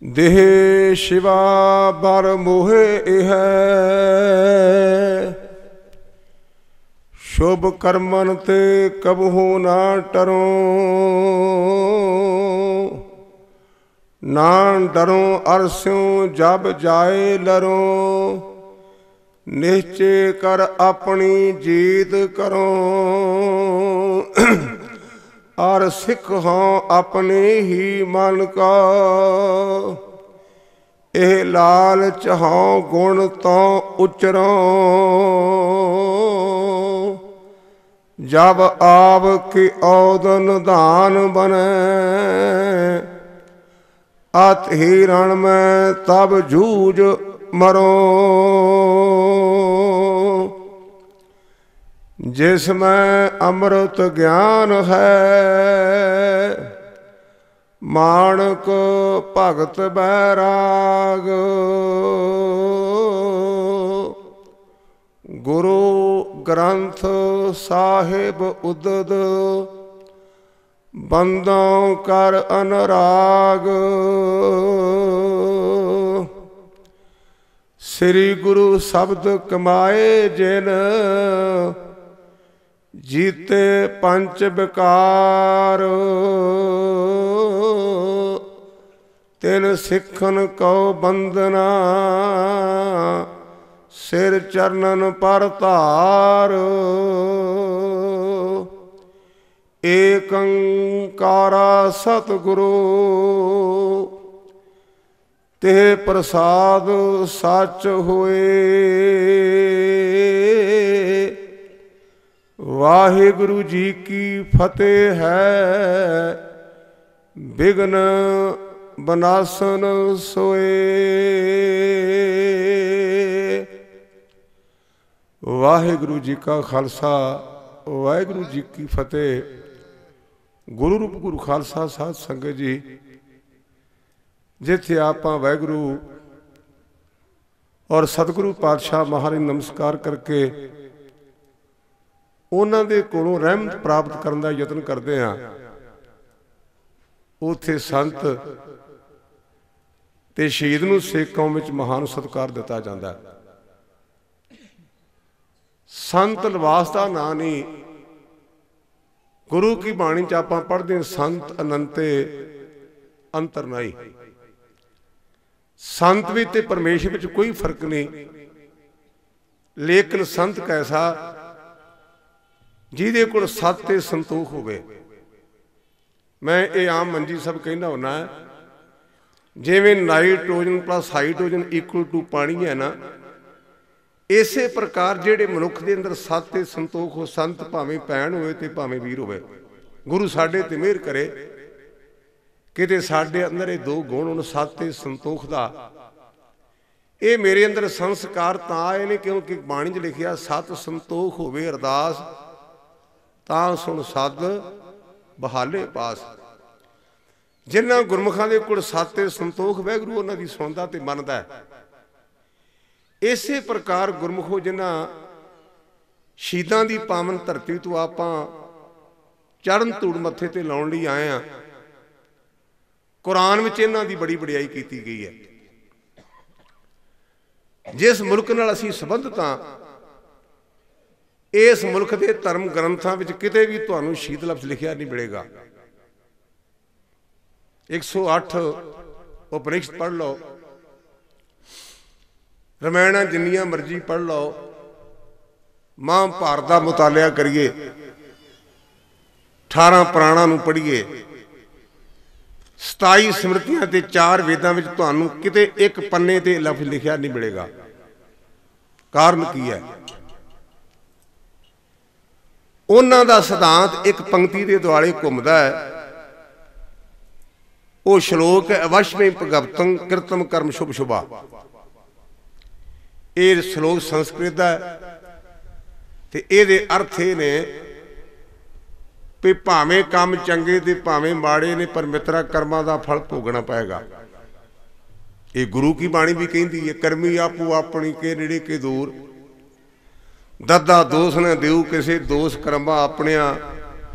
देह शिवा बर मोहे इह शुभ कर्मन ते कबहू ना टरो ना डरो अरस्यों जब जाए लरो निश्चय कर अपनी जीत करो और सिख हों अपने ही मन का एह लालच हों गुण तो उचरो जब आव की औदन दान बने अत हिरण में तब जूझ मरो जिसमें अमृत ज्ञान है माणक भगत बैराग गुरु ग्रंथ साहिब उदद बंदों कर अनुराग श्री गुरु शब्द कमाए जिन जीते पंच विकार तिन सिखन को बंदना सिर चरणन पर तार एकंकारा सतगुरु ते प्रसाद सच होए वाहिगुरु जी की फतेह है विघ्न बनासन सोए। वाहिगुरु जी का खालसा वाहिगुरु जी की फतेह। गुरु रूप गुरु खालसा साध संगत जी जिथे आप वाहिगुरु और सतगुरु पातशाह महाराज नमस्कार करके उन्हों के कोलों रहमत प्राप्त करने का यत्न करते हैं उत्थे संत ते शहीद नूं सिख कौम विच महान सत्कार दिता जाता है। संत लिबास का नाम नहीं गुरु की बाणी च आपां पढ़दे संत अनंते अंतरनाई। संत भी ते परमेश्वर विच कोई फर्क नहीं, लेकिन संत कैसा जिहदे कोल सत ते संतोख होवे। मैं ये आम मंजी सब कहना होना जिवें nitrogen plus hydrogen equal to पानी है ना, इसे प्रकार जिहड़े मनुख दे अंदर सत ते संतोख हो, संत भावें भैण होवे ते भावें वीर होवे, गुरु साडे ते मेहर करे किते साडे अंदर ये दो गुण होण सत ते संतोख दा। ये मेरे अंदर संस्कार तां आए ने क्योंकि बाणी च लिखिया सत संतोख होवे अरदास तां सुन सद बहाले पास। जिन्हां गुरमुखां दे कोल सत ते संतोख वाहिगुरू उन्हां दी सुणदा ते मनदा है। इसे प्रकार गुरमुखो जिन्हां शहीदां दी पावन धरती तो आपां चरण धूड़ मत्थे ते लाउण लई आए हां। कुरान विच इन्हां दी बड़ी वडियाई कीती गई है। जिस मुल्क नाल असीं संबंधित हां इस मुल्क के धर्म ग्रंथां विच किते भी तुहानूं शहीद लफ्ज़ लिखिया नहीं मिलेगा। 108 उपनिषद पढ़ लो, रामायण जिन्नियां मर्जी पढ़ लो, महाभारत का मुतालिया करिए, 18 पुराणां नूं पढ़िए, 27 स्मृतियां ते 4 वेदां विच तुहानूं किते एक पन्ने ते लफ्ज़ लिखिया नहीं मिलेगा। कारण की है? उन्हां दा सिद्धांत एक पंक्ति के दुआले घुमदा है। वो श्लोक है अवश्य भगवतं कृतम कर्म शुभ शुभा। ये श्लोक संस्कृत है ते इहदे अर्थ ये ने भी भावें काम चंगे ते भावें माड़े ने पर मित्रा कर्मां दा फल भोगना पएगा। ये गुरु की बाणी भी कहती है कर्मी आपू अपनी के नेड़े के दूर ददा दोष न देऊ किसे दोष कर्मा अपनिया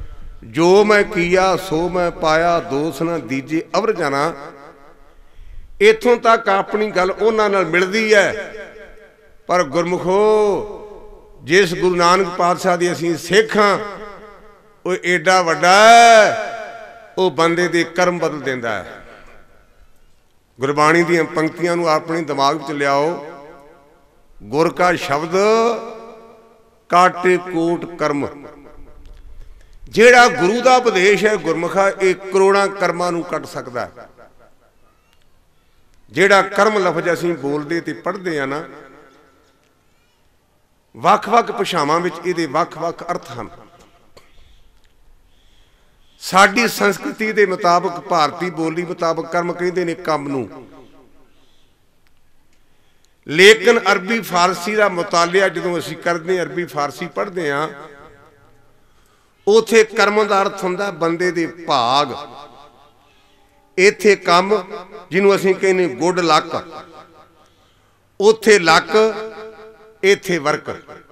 जो मैं किया सो मैं पाया दोष न दीजे अवर जाना इत्थों तक अपनी गल उन्हां नाल मिलदी है। पर गुरमुखो, जिस गुरु नानक पातशाह दे असीं सिख हां, वो एडा वड्डा है, वो बंदे दे कर्म बदल देंदा है। गुरबाणी दी पंक्तियां नूं अपने दिमाग विच लियाओ। गुर का शब्द काटे कोट कर्म। जिहड़ा गुरु दा उपदेश है गुरमुखा, ये करोड़ां कर्मां नूं कट सकदा है। जिहड़ा कर्म लफज असीं बोलदे ते पढ़दे आ ना, ਵੱਖ-ਵੱਖ ਭਾਸ਼ਾਵਾਂ ਵਿੱਚ ਇਹਦੇ ਵੱਖ-ਵੱਖ अर्थ ਹਨ। ਸਾਡੀ ਸੰਸਕ੍ਰਿਤੀ ਦੇ ਮੁਤਾਬਕ, ਭਾਰਤੀ ਬੋਲੀ ਮੁਤਾਬਕ कर्म ਕਹਿੰਦੇ ਨੇ ਕੰਮ ਨੂੰ। ਲੇਕਿਨ ਅਰਬੀ ਫਾਰਸੀ ਦਾ ਮੁਤਾਲਿਆ ਜਦੋਂ ਅਸੀਂ ਕਰਦੇ, ਅਰਬੀ ਫਾਰਸੀ ਪੜ੍ਹਦੇ ਹਾਂ, ਉੱਥੇ कर्म ਦਾ ਅਰਥ ਹੁੰਦਾ ਬੰਦੇ ਦੇ ਭਾਗ। ਇੱਥੇ ਕੰਮ ਜਿਹਨੂੰ ਅਸੀਂ ਕਹਿੰਦੇ ਗੁੱਡ ਲੱਕ, ਉੱਥੇ ਲੱਕ, ਇੱਥੇ ਵਰਕ।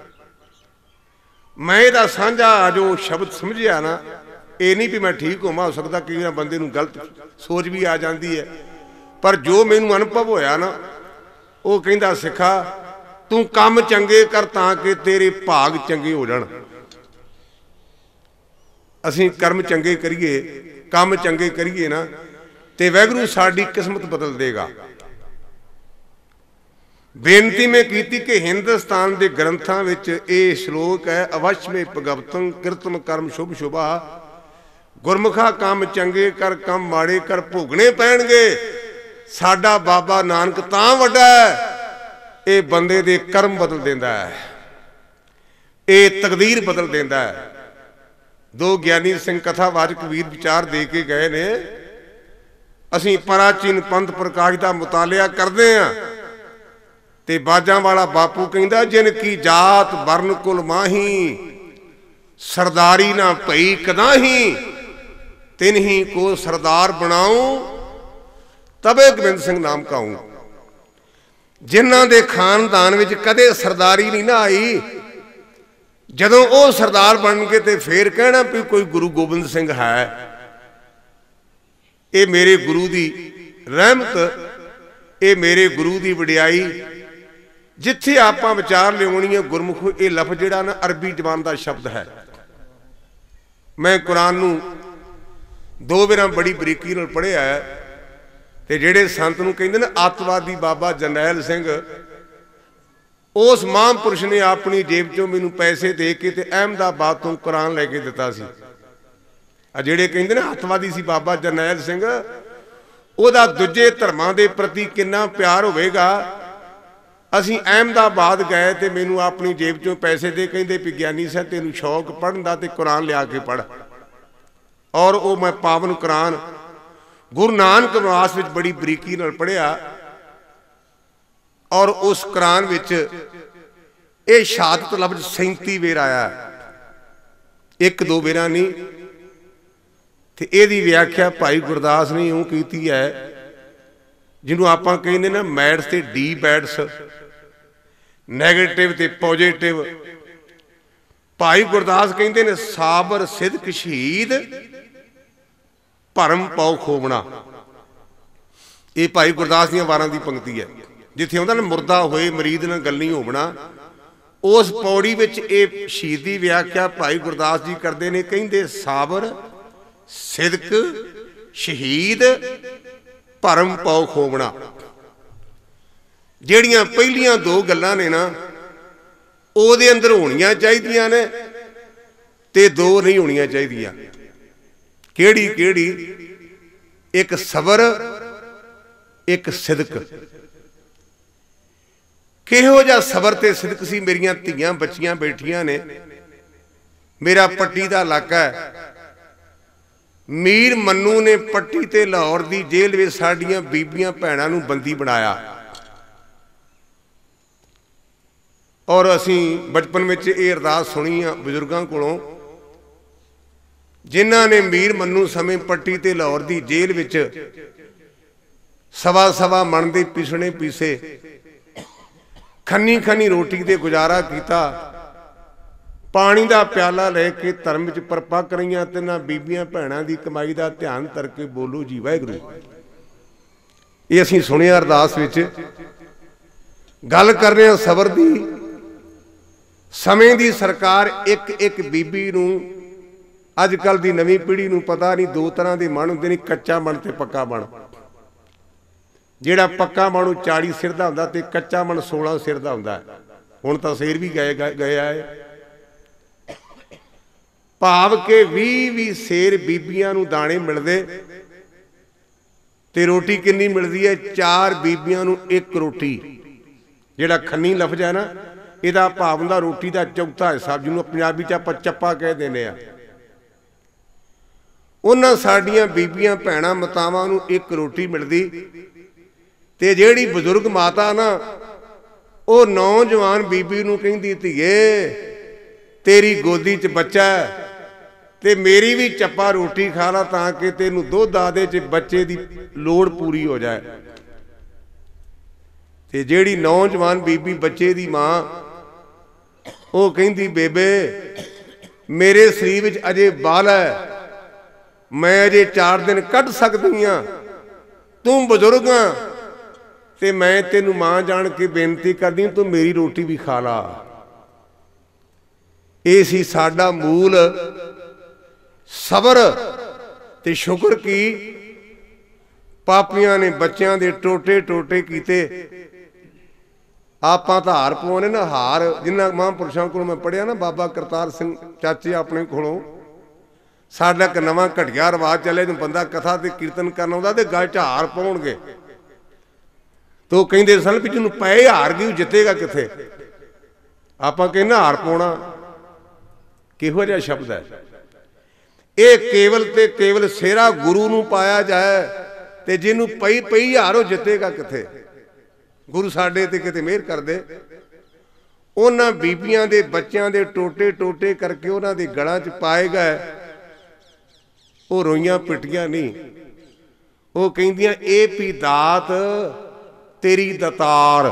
मैं ਇਹਦਾ ਸਾਂਝਾ जो शब्द समझिया ना, ये नहीं भी मैं ठीक होवां, हो सकता कई बार बंदे नूं गलत सोच भी आ जाती है, पर जो मैनूं अनुभव होया ना, वो कहंदा सिखा तू काम चंगे कर तां कि तेरे भाग चंगे हो जाण। असीं कर्म चंगे करिए, काम चंगे करिए ना, ते वाहिगुरू साडी किस्मत बदल देगा। बेनती में की कि हिंदुस्तान के ग्रंथों विच ये श्लोक है, अवश्य में भगवतम कृतम कर्म शुभ शुभा। गुरमुखा काम चंगे कर, काम माड़े कर भोगने पैणगे। साडा बाबा नानक तां वड्डा है, ये बंदे दे कर्म बदल देंदा है, ये तकदीर बदल देंदा है। दो ज्ञानी सिंह कथावाचक वीर विचार दे के गए ने। असीं प्राचीन पंथ प्रकाश का मुतालिया करते हैं ते बाजां वाला बापू कहंदा, जिन की जात वर्ण कुल माही, सरदारी ना भई कदाही, तिन ही को सरदार बनाऊं, तबे गोबिंद सिंह नाम काऊं। जिन्हां दे खानदान विच कदे सरदारी नहीं ना आई, जदों वो सरदार बन के ते फिर कहना भी कोई गुरु गोबिंद सिंह है। ये मेरे गुरु दी रहमत, ये मेरे गुरु दी वडियाई। जिथे आपां विचार लियाउणी है गुरमुखो, ये लफ्ज़ जिहड़ा ना अरबी जबान का शब्द है। मैं कुरान नूं दो बार बड़ी बरीकी नाल पढ़िया है, ते जिहड़े संत नूं कहंदे ने आतवादी बाबा जरनैल सिंह, उस महापुरुष ने अपनी जेब चों मैनूं पैसे दे के ते अहमदाबाद तो कुरान लैके दिता सी। आ जिहड़े कहंदे ने आतवादी सी बाबा जरनैल सिंह, उहदा दूजे धर्मां दे प्रति किन्ना प्यार होवेगा। असीं अहमदाबाद गए तो मैनू अपनी जेब चों पैसे दे कहते भी ज्ञानी साहब तेनू शौक पढ़न दा ते कुरान लिया के पढ़। और वो मैं पावन कुरान गुरु नानक निवास विच बड़ी बरीकी नाल पढ़िया। और उस कुरान विच ये शहादत लफ्ज़ 37 वेर आया, एक दो वेरा नहीं। तो यदी व्याख्या भाई गुरदास ने यूं की है, जिन्हों आप कहते ना मैड्स ते डी बैड्स, नैगेटिव ते पॉजिटिव। भाई गुरदास कहते ने साबर सिदक शहीद भरम पौ खोवना। ये भाई गुरदास दी वारां दी पंक्ति है, जिथे आउंदा ना मुर्दा होए मरीद ना गल नहीं होवना। उस पौड़ी विच ये शहीदी व्याख्या भाई गुरदास जी करते ने, कहते साबर सिदक शहीद भरम पौ खोवना। ਜਿਹੜੀਆਂ ਪਹਿਲੀਆਂ दो ਗੱਲਾਂ ने ना ਉਹਦੇ अंदर ਹੋਣੀਆਂ ਚਾਹੀਦੀਆਂ ने ते दो नहीं ਹੋਣੀਆਂ ਚਾਹੀਦੀਆਂ। ਕਿਹੜੀ ਕਿਹੜੀ? एक सबर, एक सिदक। किहो जिहा सबर ते सिदक सी? मेरियां धीआं बच्चियां बैठियां ने, मेरा पट्टी दा इलाका है। मीर मन्नू ने पट्टी ते लाहौर दी जेल विच साडियां बीबियां भैणां नूं बंदी बनाया। और असी बचपन में ये अरदास सुनी आ बजुर्गों कोलों, जिन्हां ने मीर मन्नू समय पट्टी ते लाहौर दी जेल विच सवा सवा मन दे पीसने पीसे, खन्नी खन्नी रोटी दे गुजारा किया। पानी का प्याला लैके धर्म च परपक रही तिन्हां बीबियां भैणां दी कमाई का ध्यान करके बोलो जी वाहिगुरू। ये असीं सुनिया अरदास विच गल कर रहे हैं सबर दी। समय दी सरकार एक एक बीबी नूं अजकल दी नवीं पीढ़ी नूं पता नहीं दो तरह के मन हुंदे ने, कच्चा मन ते पक्का मन। जिहड़ा पक्का मन 40 सिर दा हुंदा ते कच्चा मन 16 सिर दा हुंदा। हुण तां सिर भी गया है। भाव के 20 सिर बीबियां नूं दाणे मिलदे ते रोटी किन्नी मिलदी है? 4 बीबियां नूं 1 रोटी। जिहड़ा खन्नी लफ्ज है ना, इहदा भाव हुंदा रोटी दा चौथा हिस्सा, जिहनूं पंजाबी च आपां चप्पा कह दिंदे आ। उन्हां साडीआं बीबियां भैणां मातावां नूं 1 रोटी मिलदी ते जिहड़ी बजुर्ग माता ना, ਉਹ नौजवान बीबी नूं कहंदी, धीए तेरी गोदी च बच्चा है ते मेरी भी चप्पा रोटी खा ला तां कि तैनूं दुध आदे च बच्चे दी लोड़ पूरी हो जाए। ते जिहड़ी नौजवान बीबी बच्चे दी मां, ਉਹ कहंदी, बेबे मेरे शरीर विच अजे बाल है, मैं अजे 4 दिन कढ़ सकदी हां, तू बजुर्ग हां ते मैं तेनू मां जान के बेनती करदी तू मेरी रोटी भी खा ला। ये सी साडा मूल सबर ते शुक्र की पापियां ने बच्चों के टोटे टोटे कीते। आपां तां हार पवाने ना, हार जिन्ना महापुरुषों को मैं पढ़िया ना, बाबा करतार सिंह चाचे अपने कोलों, साडा एक नवां घटिया रिवाज चलिया, जो बंदा कथा ते कीर्तन करना आउंदा ते गल च हार पाउणगे। तो कहते सन भी जिन्होंने पै हार गई जितेगा किथे। आपां कहना हार पाउणा किहो जिहा शब्द है? ये केवल ते केवल सेरा गुरु नूं पाया जाए ते जिन्हों पई पई हार वो जितेगा किथे। गुरु साडे ते किते मेहर कर दे। उन्हां बीबियां दे बच्चों दे टोटे टोटे करके उन्हां दे गलां च पाए गए। वो रोईयां पिटियां नहीं, वो कहंदियां ए भी दात तेरी दतार,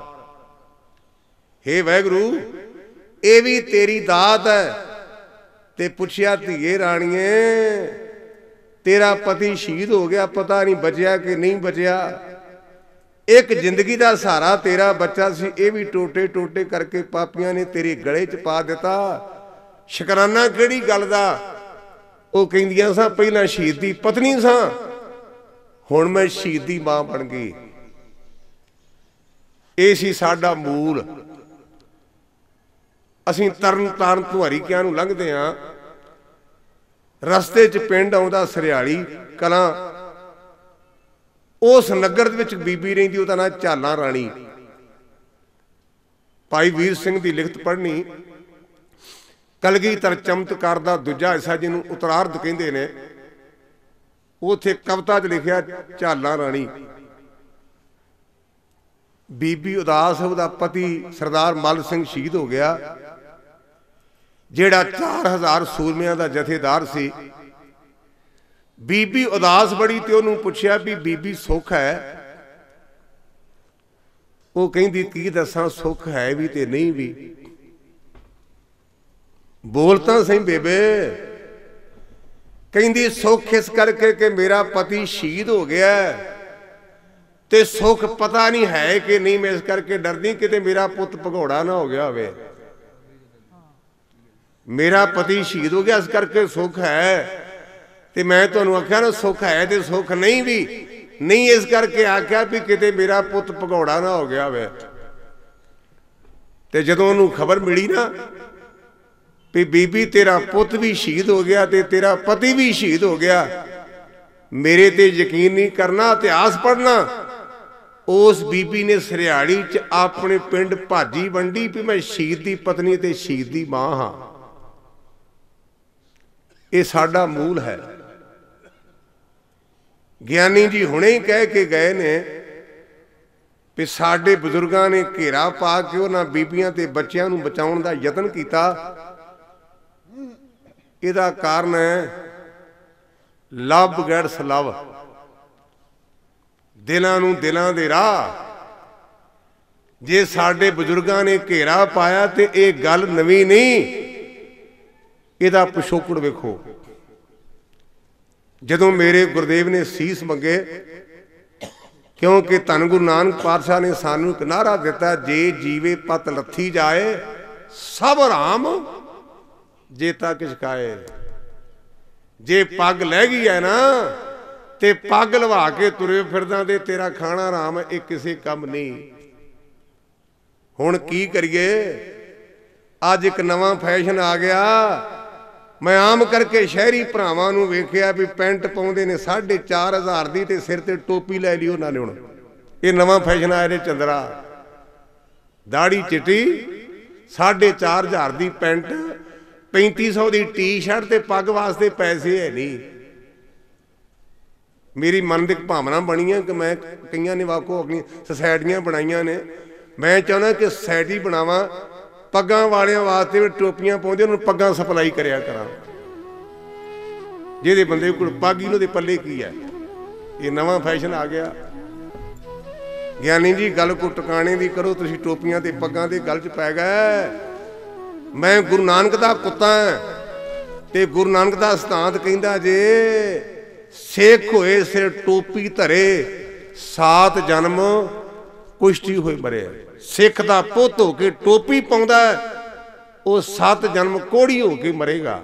हे वाहिगुरू ये भी तेरी दात है। ते पुछया, धीए राणीए तेरा पति शहीद हो गया, पता नहीं बचिया कि नहीं बचिया, एक जिंदगी का सहारा तेरा बच्चा सी, ये भी टोटे टोटे करके पापियां ने तेरे गले च पा दिता, शुकराना किहड़ी गल दा? वो कहंदियां सा पहला शहीद दी पत्नी सा, हुण मैं शहीद दी मां बन गई। ये सी साडा मूल। असीं तरन ताਰਨ ਧੁਆਰੀਕਿਆਂ ਨੂੰ ਲੰਘਦੇ ਆਂ, रस्ते च पिंड आउंदा सरियाली कलां, उस नगर दे विच बीबी रहिंदी, ਉਹਦਾ नाम झाला राणी। भाई वीर सिंह दी लिखत पढ़नी, कलगीधर चमत्कार दा दूजा हिस्सा जिन्हों उत्तरार्ध कहंदे ने, उत्थे कविता च लिखिया झाला राणी। बीबी उदास, उसका पति सरदार मल सिंह शहीद हो गया, जिहड़ा 4000 सूरमियां दा जथेदार सी। बीबी उदास बड़ी ते उहनूं पुछया भी बीबी सुख है? वो कहंदी की दसां, सुख है भी ते नहीं भी। बोल तां सही बेबे। कहंदी सुख इस करके कि मेरा पति शहीद हो गया ते सुख पता नहीं है कि नहीं, मैं इस करके डरदी किते मेरा पुत भगौड़ा ना हो गया होवे। मेरा पति शहीद हो गया इस करके सुख है, ते मैं तुहानूं आख्या ना सुख है ते सुख नहीं भी नहीं, इस करके आख्या भी किते मेरा पुत भगौड़ा ना हो गया होवे। ते जदों उहनूं खबर मिली ना भी बीबी तेरा पुत भी शहीद हो गया ते तेरा पति भी शहीद हो गया, मेरे ते यकीन नहीं करना, इतिहास पढ़ना। उस बीबी ने सरियाड़ी च अपने पिंड भाजी वंडी भी मैं शहीद की पत्नी ते शहीद की मां हाँ। ये साडा मूल है। ज्ञानी जी हुणे ही कह के गए ने भी साडे बजुर्गां ने घेरा पा के उन्हां बीबियां ते बच्चियां नूं बचाउण दा यतन कीता। इहदा कारण है लभ गैर सलभ, दिलां नूं दिलां दे राह। जे साडे बजुर्गां ने घेरा पाया तो यह गल नवीं नहीं, इहदा पिछोकड़ वेखो। जदों मेरे गुरदेव ने सीस मंगे क्योंकि धन गुरु नानक पातशाह ने सानू एक नारा दिता, जे जीवे पत लथी जाए सब राम जेता किछ खाए। जे पग लह गई है ना ते पग लवा के तुरे फिरदा ते तेरा खाना राम है, किसी कम नहीं। हुण की करिए, अज एक नवा फैशन आ गया। मैं आम करके शहरी भरावां नूं वेखिया भी पैंट पाउंदे ने 4,500 दी ते सिर ते टोपी लै ली उन्हां ने। हुण ये नवा फैशन आया ने चंद्रा, दाड़ी चिट्टी 4,500 दी पैंट 3500 दी टी शर्ट ते पग वास्ते पैसे है नहीं। मेरी मन की भावना बनी है कि मैं कई ने वाको अपनी सोसाइटियां बनाइया ने, मैं चाहना कि सोसाइटी बनावा पग्गां वालियां वास्ते भी टोपियां पाउंदे उन्होंने पग्गां सप्लाई करिया करा। जिहदे बंदे कोल पग ही उहदे पल्ले की है। ये नवा फैशन आ गया। ज्ञानी जी गल को टकाने दी करो, तुसीं टोपियां ते पग्गां दे गल च पै गए। मैं गुरु नानक दा पुत्ता ते गुरु नानक दा सिद्धांत कहंदा जे सिख होए सिर टोपी धरे 7 जन्म कुश्ती होए मरे। सिख दा पुੱਤ हो के टोपी पाउंदा वो 7 जन्म कोड़ी हो के मरेगा।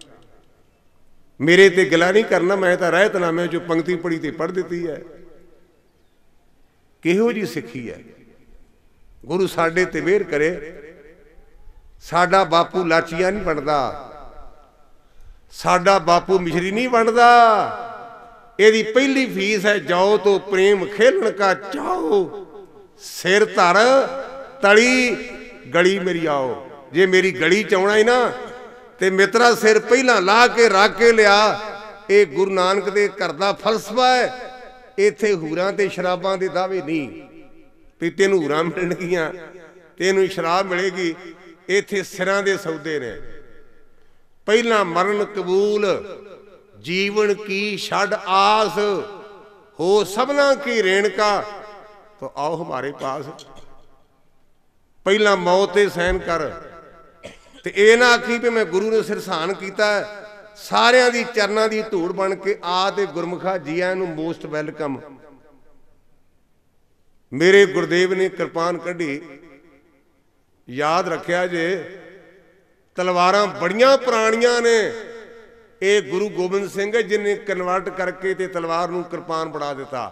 मेरे ते गिला नहीं करना, मैं तो रहतनामे जो पंक्ति पढ़ी ते पढ़ दी है। किहो जी सिखी है। गुरु साडे ते मेहर करे। साडा बापू लाचिया नहीं बनता, साडा बापू मिश्री नहीं बनता। यदि पहली फीस है जाओ तो प्रेम खेलन का चाहो, सिर धर तली गली मेरी आओ। जे मेरी गली च आउणा है ना ते मित्रा सिर पहला ला के रख के लिया। ये गुरु नानक दे घर दा फलसफा है। इत्थे हूरां ते शराबां दे दावे नहीं भी तेनू हूरां मिलणगियां तेनू शराब मिलेगी। इत्थे सिरां दे सौदे ने। पहला मरण कबूल जीवन की छड़ आस, हो सबना की रेणका तो आओ हमारे पास। पहला मौत सहन कर ते ये ना आखी भी मैं गुरु ने सिरसान किया। सारियां दी चरनां दी धूड़ बन के आ ते गुरमुखा जी आयां नूं मोस्ट वैलकम। मेरे गुरदेव ने कृपान कढ़ी, याद रखिया जे तलवारां बड़ियां पुराणियां ने। ये गुरु गोबिंद सिंह जिन्हें कन्वर्ट करके ते तलवार नूं कृपान बना दिता।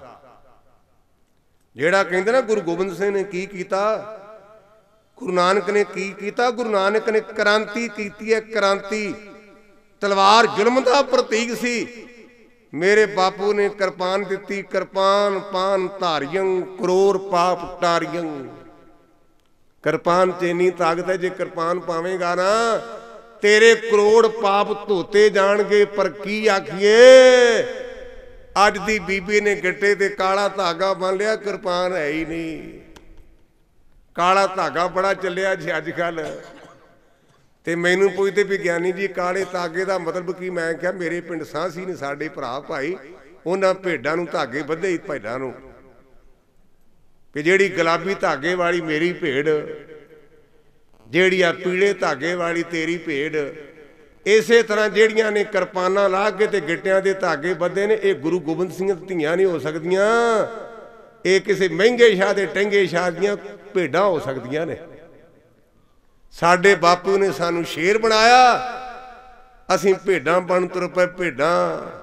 जेड़ा कहंदे ना गुरु गोबिंद सिंह ने की कीता, गुरु नानक ने की कीता। गुरु नानक ने क्रांति कीती है, क्रांति। तलवार जुल्म दा प्रतीक सी। मेरे बापू ने कृपान दिती, कृपान पान धारियं करोड़ पाप टारियं। कृपान च इन्नी ताकत है, जे कृपान पावेगा ना तेरे करोड़ पाप धोते जाणगे। पर की आखिए, अज दी बीबी ने गट्टे ते काला धागा बन लिया, कृपान है ही नहीं। काला धागा बड़ा चलिया जी अजकल। ते मैनू पुछते भी ज्ञानी जी काले धागे का मतलब की? मैं क्या, मेरे पिंड सासी ने साडे भरा भाई उन्हां भेडां नूं धागे बधे भेडां नूं कि जिहड़ी गुलाबी धागे वाली मेरी भेड़, जिहड़ी आ पीले धागे वाली तेरी भेड़। इसे तरह जिहड़ियां ने कृपाना ला के ते गिट्टियां दे धागे बधे ने, ये गुरु गोबिंद सिंह धीआं नहीं हो सकदियां। ये किसी महंगे शाह दे टंगे शाह दियां भेडां हो सकदियां ने। साडे बापू ने सानू शेर बनाया, असीं भेडां बन तुर पए भेडां।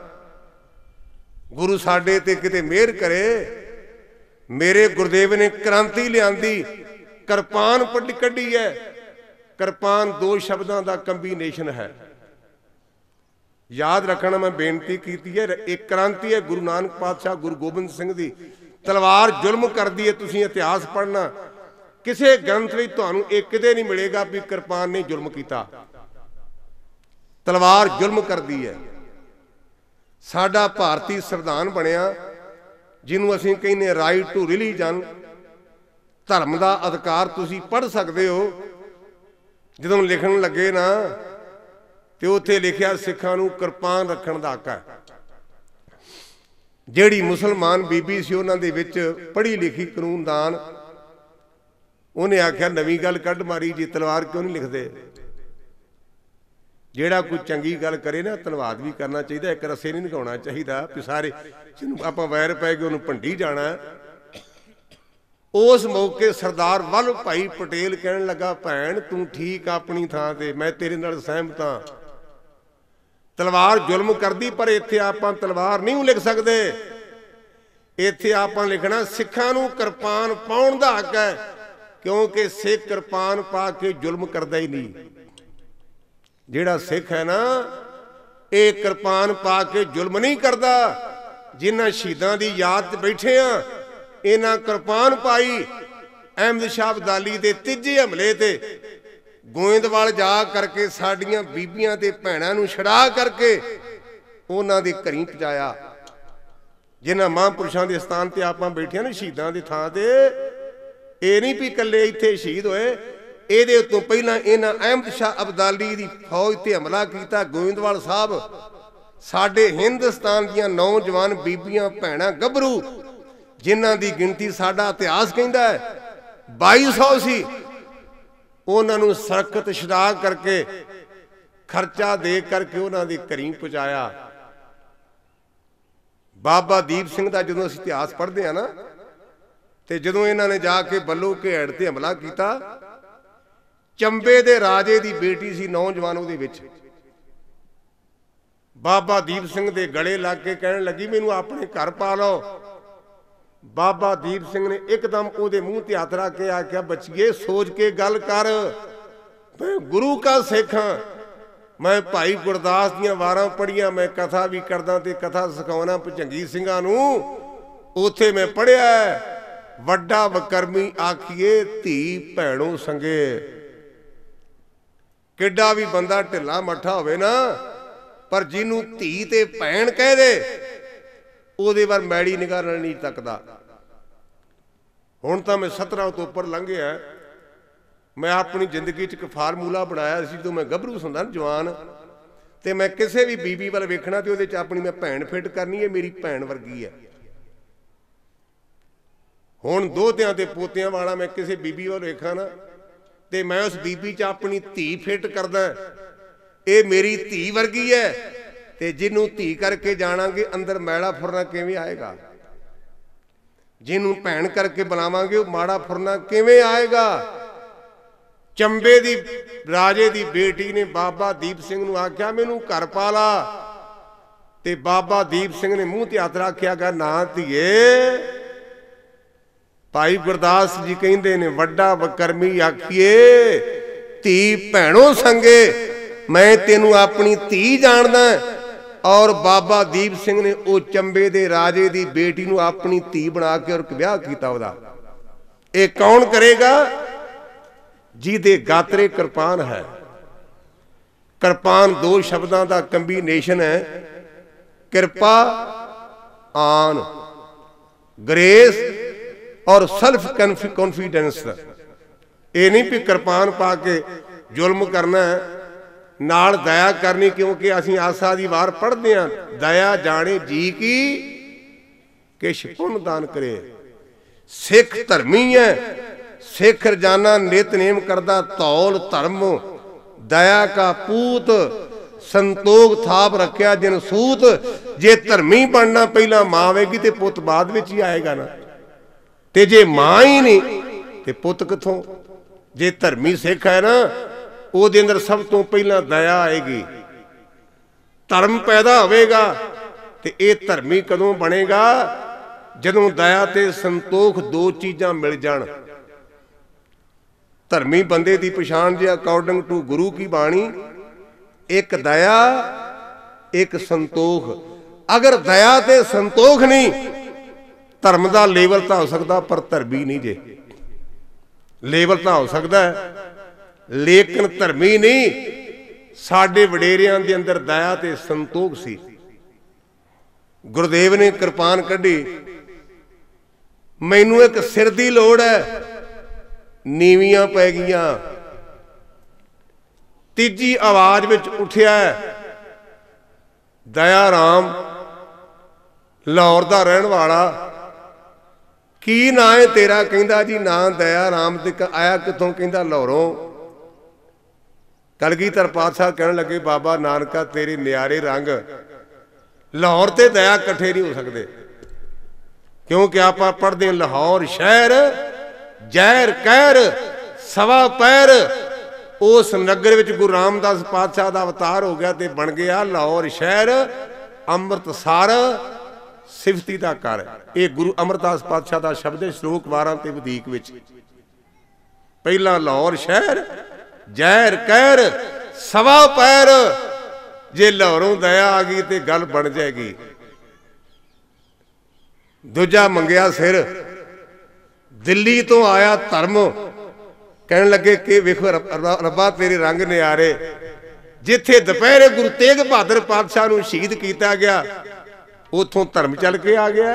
गुरु साडे ते किते मेहर करे। मेरे गुरदेव ने क्रांति लियांदी, कृपान कढ़ी है। कृपान 2 शब्दों का कंबीनेशन है। याद रखना, मैं बेनती की है। एक क्रांति है गुरु नानक पातशाह गुरु गोबिंद सिंह दी। तलवार जुल्म करती है। तुसीं इतिहास पढ़ना, किसी ग्रंथ में तुहानूं एक किते नहीं मिलेगा भी कृपान ने जुल्म किया। तलवार जुल्म करती है। साडा भारती संविधान बनिया जिन्हों असीं कहने राइट टू रिलीजन, धर्म का अधिकार। तुसीं पढ़ सकते हो। जदों लिखण लगे ना तो उत्थे लिखिया सिखां नूं कृपान रखण दा हक है। जिहड़ी मुसलमान बीबी सी उन्हां दे विच पढ़ी लिखी कानूनदान, उन्हें आख्या नवीं गल कढ़ मारी जी, तलवार क्यों नहीं लिखते? जेड़ा कोई चंगी गल करे ना धन्नवाद भी करना चाहिए, एक रस्से नहीं नगाउणा चाहिए भी सारे जिन्होंने आप वैर पै गए उन्होंने भंडी जाना। उस मौके सरदार वल्लभ भाई पटेल कहन लगा, भैन तू ठीक अपनी थां ते, मैं तेरे नाल सहमत हां। तलवार जुल्म करदी, पर इत्थे आपां तलवार नहीं लिख सकदे। इत्थे आपां लिखना सिखां नूं किरपान पाउण दा हक है, क्योंकि सिख किरपान पा के जुल्म करदा ही नहीं। जिहड़ा सिख है ना, ये किरपान पा के जुल्म नहीं करदा। जिन्हां शहीदां दी याद बैठे आ, इन्हां किरपान पाई। अहमद शाह अब्दाली दे तीजे हमले ते गोइंदवाल जा करके साडियां बीबियां ते भैणां नूं छड़ा करके उन्हां दे घरीं पहुंचाया। जिन्हां महापुरुषां दे स्थान ते आपां बैठे ना, शहीदां दी थां ते, ये नहीं भी कल्ले इत्थे शहीद होए, ਇਹਦੇ ਤੋਂ ਪਹਿਲਾਂ ਇਹਨਾਂ ਅਹਿਮਦ ਸ਼ਾਹ ਅਬਦਾਲੀ ਦੀ ਫੌਜ ਤੇ ਹਮਲਾ ਕੀਤਾ। ਗੋਇੰਦਵਾਲ ਸਾਹਿਬ ਸਾਡੇ ਹਿੰਦੁਸਤਾਨ ਦੀਆਂ ਨੌਜਵਾਨ ਬੀਬੀਆਂ ਭੈਣਾਂ ਗੱਭਰੂ, ਜਿਨ੍ਹਾਂ ਦੀ ਗਿਣਤੀ ਸਾਡਾ ਇਤਿਹਾਸ ਕਹਿੰਦਾ ਹੈ 2200 ਸੀ, ਉਹਨਾਂ ਨੂੰ ਸਰਕਤ ਛੁਡਾ ਕਰਕੇ ਖਰਚਾ ਦੇ ਕਰਕੇ ਉਹਨਾਂ ਦੇ ਘਰੀਂ ਪਹੁੰਚਾਇਆ। ਬਾਬਾ ਦੀਪ ਸਿੰਘ ਦਾ ਜਦੋਂ ਅਸੀਂ ਇਤਿਹਾਸ ਪੜ੍ਹਦੇ ਹਾਂ ਨਾ, ਤੇ ਜਦੋਂ ਇਹਨਾਂ ਨੇ ਜਾ ਕੇ ਬੱਲੋ ਘੇੜ ਤੇ ਹਮਲਾ ਕੀਤਾ, ਚੰਬੇ ਦੇ ਰਾਜੇ ਦੀ ਬੇਟੀ ਸੀ ਨੌਜਵਾਨ, ਉਹਦੇ ਵਿੱਚ ਬਾਬਾ ਦੀਪ ਸਿੰਘ ਦੇ ਗਲੇ ਲੱਗ ਕੇ ਕਹਿਣ ਲੱਗੀ, ਮੈਨੂੰ ਆਪਣੇ ਘਰ ਪਾ ਲਓ। ਬਾਬਾ ਦੀਪ ਸਿੰਘ ਨੇ ਇੱਕਦਮ ਉਹਦੇ ਮੂੰਹ ਤੇ ਹੱਥ ਰੱਖ ਕੇ ਆਖਿਆ, ਬੱਚੀਏ ਸੋਚ ਕੇ ਗੱਲ ਕਰ, ਮੈਂ ਗੁਰੂ ਕਾ ਸਿੱਖ ਹਾਂ, ਮੈਂ ਭਾਈ ਗੁਰਦਾਸ ਦੀਆਂ ਵਾਰਾਂ ਪੜ੍ਹੀਆਂ, ਮੈਂ ਕਥਾ ਵੀ ਕਰਦਾ ਤੇ ਕਥਾ ਸਿਖਾਉਣਾ ਭੁਜੰਗੀ ਸਿੰਘਾਂ ਨੂੰ। ਉੱਥੇ ਮੈਂ ਪੜ੍ਹਿਆ, ਵੱਡਾ ਵਕਰਮੀ ਆਖੀਏ ਧੀ ਭੈਣੋਂ ਸੰਗੇ। ਕਿੱਡਾ ਵੀ ਬੰਦਾ ਢਿੱਲਾ ਮੱਠਾ ਹੋਵੇ ਨਾ, ਪਰ ਜਿਹਨੂੰ ਧੀ ਤੇ ਭੈਣ ਕਹਿ ਦੇ, ਉਹਦੇ ਵੱਲ ਮੈੜੀ ਨਿਗਾਹ ਨਾਲ ਨਹੀਂ ਤੱਕਦਾ। ਹੁਣ ਤਾਂ ਮੈਂ 17 ਤੋਂ ਉੱਪਰ ਲੰਘਿਆ। ਮੈਂ ਆਪਣੀ ਜ਼ਿੰਦਗੀ 'ਚ ਇੱਕ ਫਾਰਮੂਲਾ ਬਣਾਇਆ ਸੀ, ਜਦੋਂ ਮੈਂ ਗੱਭਰੂ ਹੁੰਦਾ ਨਾ, ਜਵਾਨ, ਤੇ ਮੈਂ ਕਿਸੇ ਵੀ ਬੀਬੀ ਵੱਲ ਵੇਖਣਾ ਤੇ ਉਹਦੇ 'ਚ ਆਪਣੀ ਮੈਂ ਭੈਣ ਫਿੱਟ ਕਰਨੀ ਹੈ, ਮੇਰੀ ਭੈਣ ਵਰਗੀ ਹੈ। ਹੁਣ ਦੋਹਤਿਆਂ ਤੇ ਪੋਤਿਆਂ ਵਾਲਾ ਮੈਂ ਕਿਸੇ ਬੀਬੀ ਵੱਲ ਵੇਖਾਂ ਨਾ, ਤੇ ਮੈਂ ਉਸ ਬੀਬੀ 'ਚ ਆਪਣੀ ਧੀ ਫਿੱਟ ਕਰਦਾ, ਇਹ ਮੇਰੀ ਧੀ ਵਰਗੀ ਹੈ। ਤੇ ਜਿਹਨੂੰ ਧੀ ਕਰਕੇ ਜਾਣਾਂਗੇ, ਅੰਦਰ ਮੈਲਾ ਫੁਰਨਾ ਕਿਵੇਂ ਆਏਗਾ? ਜਿਹਨੂੰ ਭੈਣ ਕਰਕੇ ਬੁਲਾਵਾਂਗੇ, ਉਹ ਮਾੜਾ ਫੁਰਨਾ ਕਿਵੇਂ ਆਏਗਾ? ਚੰਬੇ ਦੀ ਰਾਜੇ ਦੀ ਬੇਟੀ ਨੇ ਬਾਬਾ ਦੀਪ ਸਿੰਘ ਨੂੰ ਆਖਿਆ, ਮੈਨੂੰ ਘਰ ਪਾ ਲਾ। ਤੇ ਬਾਬਾ ਦੀਪ ਸਿੰਘ ਨੇ ਮੂੰਹ ਤੇ ਹੱਥ ਰੱਖਿਆ, ਗਾ ਨਾ ਧੀਏ, ਭਾਈ ਗੁਰਦਾਸ ਜੀ ਕਹਿੰਦੇ ਨੇ, ਵੱਡਾ ਵਕਰਮੀ ਆਖੀਏ ਧੀ ਭੈਣੋਂ ਸੰਗੇ। ਮੈਂ ਤੈਨੂੰ ਆਪਣੀ ਧੀ ਜਾਣਦਾ। ਔਰ ਬਾਬਾ ਦੀਪ ਸਿੰਘ ਨੇ ਉਹ ਚੰਬੇ ਦੇ ਰਾਜੇ ਦੀ ਬੇਟੀ ਨੂੰ ਆਪਣੀ ਧੀ ਬਣਾ ਕੇ ਔਰ ਵਿਆਹ ਕੀਤਾ ਉਹਦਾ। ਇਹ ਕੌਣ ਕਰੇਗਾ? ਜਿਹਦੇ ਗਾਤਰੇ ਕਿਰਪਾਨ ਹੈ। ਕਿਰਪਾਨ ਦੋ ਸ਼ਬਦਾਂ ਦਾ ਕੰਬੀਨੇਸ਼ਨ ਹੈ, ਕਿਰਪਾ ਆਨ, ਗ੍ਰੇਸ और सैल्फ कॉन्फिडेंस। ये नहीं भी किरपान पा के जुल्म करना है, नाल दया करनी, क्योंकि असीं आसा दी वार पढ़ते हैं, दया जाने जी की किश पुण्य दान करे। सिख धर्मी है, सिख रजाना नितनेम करदा, धौल धर्म दया का पूत, संतोख थाप रखिया जिन सूत। जे धर्मी बनना पहला मां आवेगी ते पुत बाद विच ही आएगा ना, ते जे मां ही नहीं ते पुत किथों? जे धर्मी सिख है ना, ਉਹਦੇ अंदर सब तो पहला दया आएगी, धर्म पैदा होगा। ते ये धर्मी कदों बनेगा? जदों दया ते संतोख दो चीज़ां मिल जाण। धर्मी बंदे की पछाण जे अकॉर्डिंग टू गुरु की बाणी, एक दया एक संतोख। अगर दया ते संतोख नहीं, धर्म का लेवल तो हो सकता, पर धर्मी नहीं। जे लेवल तो हो सकता है, लेकिन धर्मी नहीं। साडे वडेरियां दे अंदर दया ते संतोख सी। गुरुदेव ने किरपान कढ़ी, मैनू एक सिर दी लोड़ है, नीवियां पै गईयां। तीजी आवाज विच उठिया, दया राम लाहौर दा रहन वाला, की ना है तेरा? कहंदा जी ना दया राम। ते आया कितों? कहंदा लाहौरों। कलगीधर पातशाह कहने लगे, बाबा नानका तेरे न्यारे रंग, लाहौर ते दया कट्ठे नहीं हो सकते, क्योंकि आप पढ़ते हैं लाहौर शहर ਜ਼ਹਿਰ ਕਹਿਰ ਸਵਾ ਪੈਰ। उस नगर विच गुरु रामदास पातशाह का अवतार हो गया तो बन गया लाहौर शहर अमृतसर सिफती का घर। ये गुरु अमरदास पातशाह का शब्द है श्लोक 12 ते वधीक विच। पहला लाहौर शहर जहर कहर सवा पैर। जे लाहौरों दया आ गई तो गल बन जाएगी। दूजा मंगया सिर। दिल्ली तो आया धर्म कहन लगे कि वेखो रब्बा तेरे रंग न्यारे। जिथे दोपहरे गुरु तेग बहादुर पातशाह नूं शहीद किया गया उथों धर्म चल के आ गया।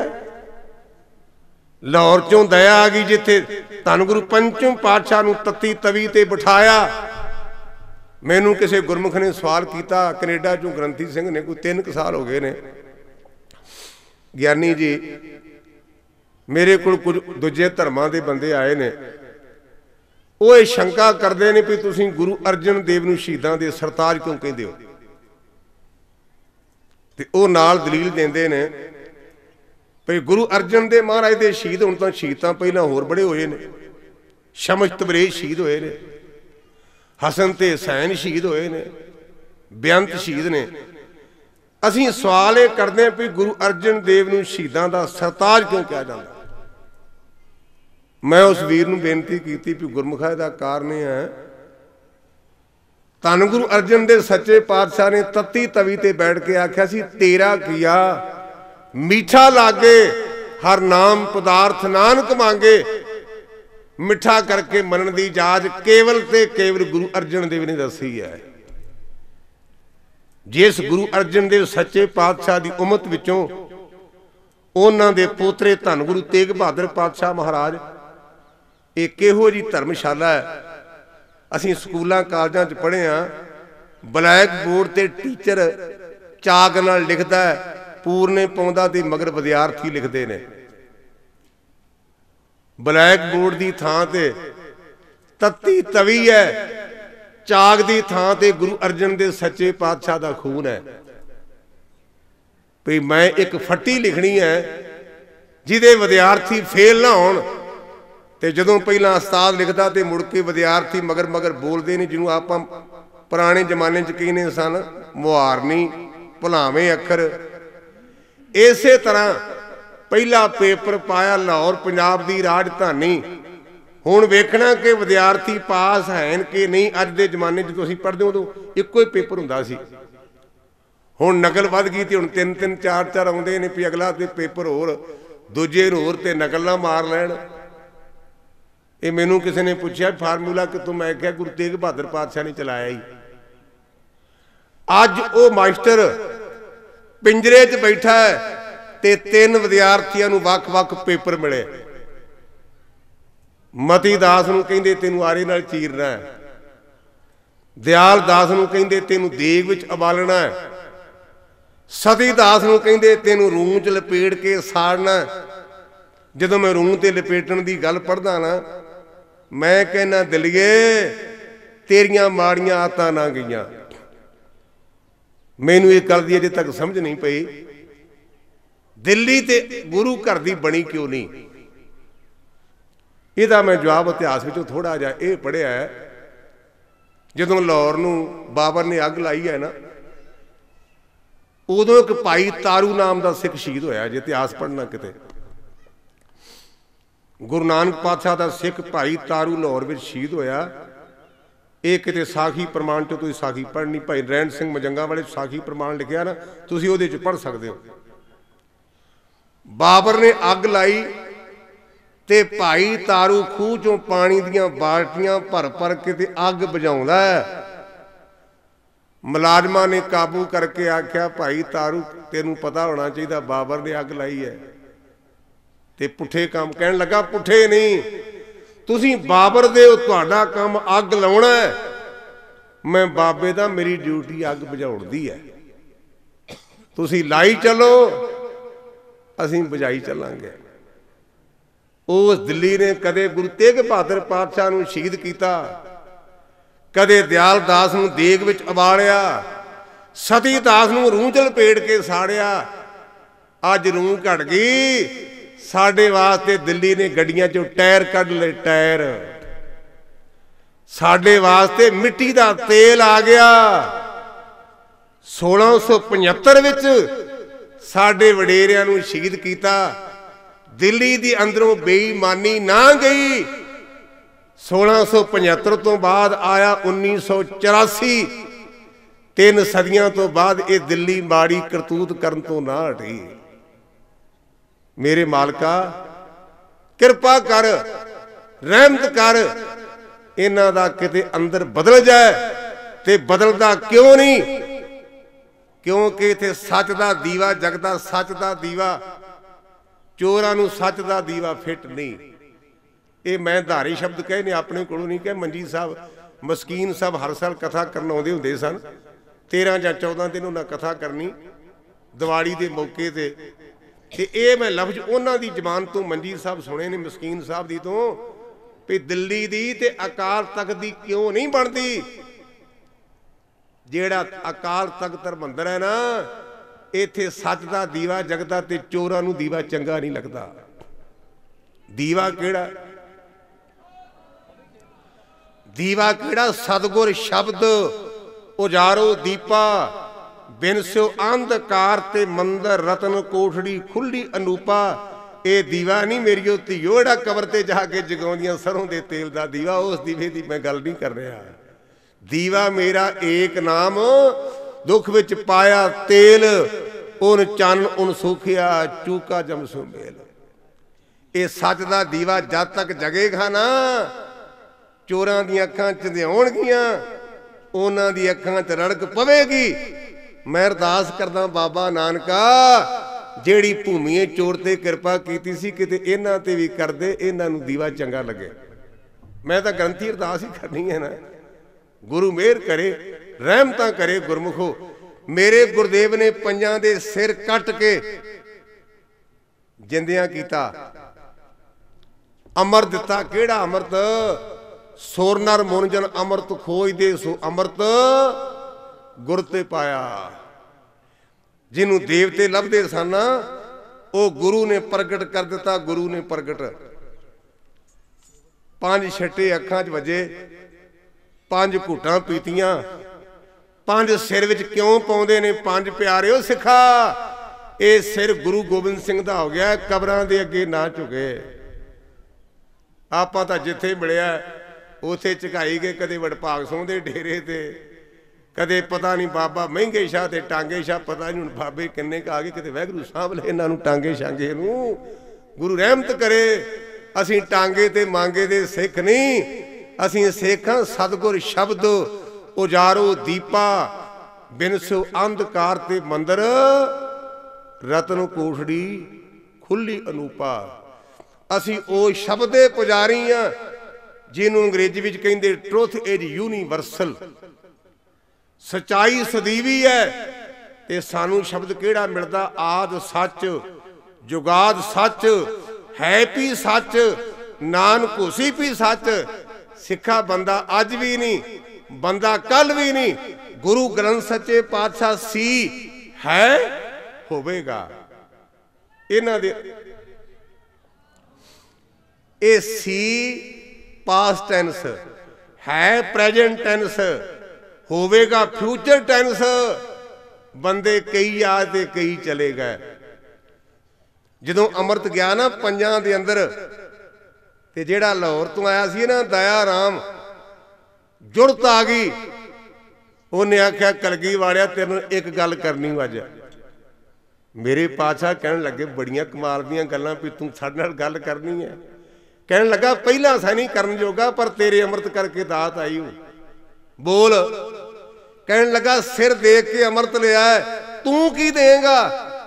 लाहौर चों दया आ गई जिथे धन गुरु पंचम पातशाह नूं तत्ती तवी ते बिठाया। मैनू किसी गुरमुख ने सवाल किया कनेडा चों ग्रंथी सिंह ने कोई 3 साल हो गए ने, ज्ञानी जी मेरे को कुछ दूजे धर्मां दे बंदे आए ने, वो ये शंका करते हैं भी तुसीं गुरु अर्जन देव नूं शहीदां दे सरताज क्यों कहते हो। ते वो नाल दलील देंदे ने भी गुरु अर्जन दे महाराज दे शहीद हुण तां शहीद तां पहलां होर बड़े होए ने। शमस तबरेज शहीद होए ने, हसन ते हुसैन शहीद होए ने, बेअंत शहीद ने। असीं सवाल ये करते हैं भी गुरु अर्जन देव नूं शहीदां दा सरताज क्यों कहा जाता। मैं उस वीर नूं बेनती की भी गुरमुखा दा कारण है धन गुरु अर्जन दे सच्चे पातशाह ने तत्ती तवी ते बैठ के आख्या सी तेरा किया मीठा लागे हर नाम पदार्थ नानक मांगे। मिठा करके मनन दी जाच केवल ते केवल गुरु अर्जन देव ने दसी है। जिस गुरु अर्जन देव सच्चे पातशाह की उम्मत विचों उन्हां दे पोतरे धन गुरु तेग बहादुर पातशाह महाराज एक किहो जी धर्मशाला है। असीं स्कूलों कालजां च पढ़े हाँ, ब्लैक बोर्ड ते टीचर चाक नाल लिखदा है पूरने पाउंदा ते मगर विद्यार्थी लिखते ने। ब्लैक बोर्ड की थां ते तत्ती तवी है, चाक की थां ते गुरु अर्जन दे सच्चे पातशाह का खून है। भी मैं एक फट्टी लिखनी है जिहदे विद्यार्थी फेल ना होण। ते जदों पहला उस्ताद लिखदा ते मुड़ के विद्यार्थी मगर मगर बोलते नहीं, जिन्हों आपां पुराने जमाने च कहने सन मुहारनी भुलावें अखर। इसे तरह पहला पेपर पाया लाहौर पंजाब की राजधानी। हुण वेखना कि विद्यार्थी पास हैं कि नहीं। अज के जमाने च तुसीं पढ़दे उदों इक्को ही पेपर हुंदा सी। हुण नकल वध गई ते हुण 3-3 4-4 आउंदे ने भी अगला ते पेपर होर दूजे होर ते नकल ना मार लैण। ये मैनू किसी ने पूछा फार्मूला कितों, मैं क्या गुरु तेग बहादुर पातशाह ने चलाया ही। अज वो मास्टर पिंजरे च बैठा है ते 3 विद्यार्थियों नूं वख-वख पेपर मिले। मती दास नूं कहिंदे तैनूं आरे नाल चीरना है, दयाल दास नूं कहिंदे तैनूं देग विच उबालना है, सती दास नूं कहिंदे तैनूं रूं च लपेट के साड़ना है। जदों मैं रूं ते लपेटण दी गल पढ़दा ना, मैं कहना दिलिए तेरियां माड़ियां आदतां ना गईयां। मैनू ये गल दी अजे तक समझ नहीं पई दिल्ली ते गुरु घर दी बनी क्यों नहीं। इहदा मैं जवाब इतिहास विचों थोड़ा जिहा ये पढ़िया है। जदों लाहौर नूं बाबर ने अग लाई है ना, उदों एक भाई तारू नाम का सिख शहीद होया। जे इतिहास पढ़ना किते गुरु नानक पातशाह का सिख भाई तारू लाहौर में शहीद होया। ये किते साखी प्रमाण चो तुसीं साखी पढ़नी, भाई रैण सिंह मजंगा वाले साखी प्रमाण लिखिया ना, तुसीं उहदे च पढ़ सकते हो। बाबर ने अग लाई ते भाई तारू खूह चों पानी दियां बाल्टियां भर भर के ते अग बुझाउंदा है। मुलाजमां ने काबू करके आख्या भाई तारू तेनू पता होना चाहिए बाबर ने अग लाई है। ते पुठे काम कहन लगा, पुठे नहीं, तुसीं बाबर दे हो, तुहाडा काम अग लाउणा है। मैं बाबे दा मेरी ड्यूटी अग बुझाउण दी है। तुसीं लाई चलो, असीं बुझाई चलांगे। उस दिल्ली ने कदे गुरु तेग बहादुर पातशाह नूं शहीद किया, कदे दयाल दास नूं देग विच उबालिया, सती दास नूं रूह च लपेट के साड़िया। अज रूह घट गई साडे वास्ते दिल्ली ने गड्डियां चों टायर कढ ले, टायर। साडे वास्ते मिट्टी दा तेल आ गया। 1675 विच साडे वडेरियां नूं शहीद कीता। दिल्ली दी अंदरों बेईमानी ना गई। 1675 तो बाद आया 1984। 3 सदियां तो बाद ये दिल्ली माड़ी करतूत करन तो ना हटी। मेरे मालका किरपा कर, रहमत कर, इन्हां दा किते अंदर बदल जाए। ते बदलदा क्यों नहीं? क्योंकि इत्थे सच दा दीवा जगदा, सच दा दीवा। चोरां नूं सच दा दीवा फिट नहीं। ये मैं धारी शब्द कहे ने, अपने कोलों नहीं कहे। मंजी साहब मस्कीन साहब हर साल कथा करन आउंदे हुंदे सन। 13 ਜਾਂ 14 दिन उन्हें कथा करनी दिवाली के मौके ते। ये मैं लफ्ज उन्हां दी जबान तो मंजी साहब सुने ने, मस्कीन साहब दी तो, भी दिल्ली दी ते अकाल तख्त दी क्यों नहीं बनती? जेड़ा अकाल तख्त हरमंदर है ना, इत्थे सच दा दीवा जगदा ते चोरां नूं दीवा चंगा नहीं लगदा। दीवा केड़ा? दीवा केड़ा? सतगुर शब्द उजारो दीपा। बिन स्यो अंधकार ते मंदर रतन कोठड़ी खुली अनूपा। ये दीवा नहीं मेरियो धीओ जेड़ा कबर ते जाके जगाउंदियां सरों दे तेल दा दीवा। उस दीवे दी मैं गल नहीं कर रहा। दीवा मेरा एक नाम, दुख विच पाया तेल, उन चन उन सूखिया चूका जमसू मेल। ये सच दा दीवा जद तक जगेगा ना, चोरां दी अखां चंधियाउणगियां, उन्हां दी अखां च रड़क पवेगी। मैं अरदास करदा बाबा नानका, जेड़ी भूमिए चोर ते किरपा कीती सी, किते इन्हां ते भी कर दे, इन्हां नूं दीवा चंगा लगे। मैं तां ग्रंथी अरदास ही करनी है ना। गुरु मेहर करे, रहमतां करे गुरमुखो। मेरे गुरुदेव ने पंजां दे सिर कट के जिंदियां कीता। अमर दिता। केड़ा अमृत? सुर नर मुनजन अमृत खोज दे, सो अमृत गुर ते पाया। जिन्हों देवते लभदे सन, वो गुरु ने प्रगट कर दिता। गुरु ने प्रगट। 5 छट्टे अखां च वजे, 5 घुटां पीतियां। 5 सिर विच क्यों पाउंदे ने? 5 प्यारे सिखा, ये सिर गुरु गोबिंद सिंह दा हो गया। कबरां दे अगे ना झुके। आपां तां जिथे मिलिया उथे झुकाई गए। कदे वडभाग सोह दे डेरे ते, कदे पता नहीं बाबा महंगे शाह ते टांगे शाह, पता नहीं हुण बाबे किन्ने क आ गए। किते वाहिगुरू साहब ले इन्हां नूं टांगे शांगे नूं। गुरु रहमत करे। असीं टांगे ते मांगे दे सिख नहीं, असीं सिख हां सतगुर शब्द उजारो दीपा। बिन स्यो अंधकार ते मंदर रतन कोठड़ी खुली अनूपा। असीं ओ शब्द दे पुजारी हां जिन्हों अंग्रेजी विच कहिंदे ट्रुथ इज यूनीवर्सल। सच्चाई सदीवी है। ते सानू शब्द केड़ा मिलदा? आद सच, जुगाद सच, है भी सच, नानक होसी भी सच। सिखा बंदा अज भी नहीं, बंदा कल भी नहीं। गुरु ग्रंथ सच्चे पातशाह सी, है, होवेगा। इन्हां दे ए सी पास्ट टेंस है, प्रेजेंट टेंस होवेगा, फ्यूचर टेंस। बंदे कई आ ते कई चले गए। जदों अमृत गया ना पंजां दे अंदर, ते जेड़ा लाहौर तो आया सी ना दया राम, जुड़त आ गई। उन्हें आख्या कलगी वालिया तेरे एक गल करनी अज। मेरे पातशाह कहन लगे बड़ियां कमाल दियां गल्लां भी तू साडे नाल गल करनी है। कहन लगा पहला सा नहीं करन जोगा, पर तेरे अमृत करके दात आई हो। बोल। कहन लगा सिर दे के अमृत लिया है, तू की देगा?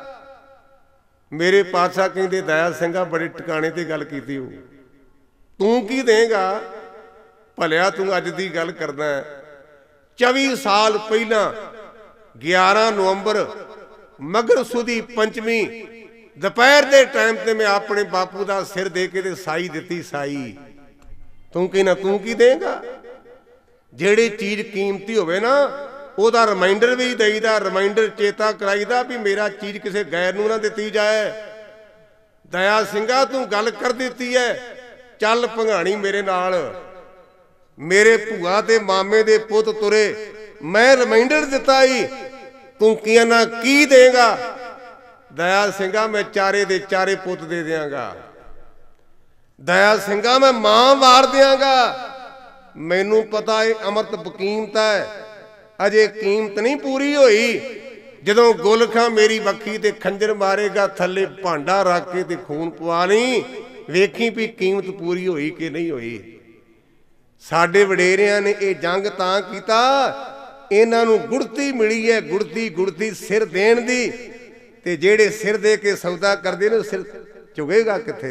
मेरे पातशाह कहते दया सिंघा बड़े ठिकाने ते गल कीती हो, तू की देगा? भलिया तू अज दी गल करना है। 24 साल पहला 11 नवंबर मगर सुदी पंचमी दोपहर के टाइम ते मैं अपने बापू का सिर दे के साई दी। साई तू कहना तू की देगा? जेड़ी चीज कीमती होवे ना ओदा रिमाइंडर भी देईदा, रिमाइंडर चेता कराईदा भी मेरा चीज किसी गैर नूं ना दिती जाए। दया सिंघा तू गल कर दी है, चल भंगाणी मेरे नाल। मेरे भूआ ते मामे दे पुत तुरे, मैं रिमाइंडर दिता ही, तू की ना की देगा? दया सिंघा मैं चारे दे चारे पुत दे देंगा। दया सिंघा मैं मां वार देंगा। मैनू पता है अमृत बकीमत है, अजे कीमत नहीं पूरी होई। जदों गुल खां मेरी बखी ते खंजर मारेगा, थले भांडा रख के ते खून पवा ली, वेखी भी कीमत पूरी होई कि नहीं होई। साडे वडेरियां ने यह जंग तां कीता, इन्हां नूं गुड़ती मिली है, गुड़ती गुड़ती सिर देण दी, ते जेड़े सिर दे के सौदा करदे ने सिर चुगेगा किथे।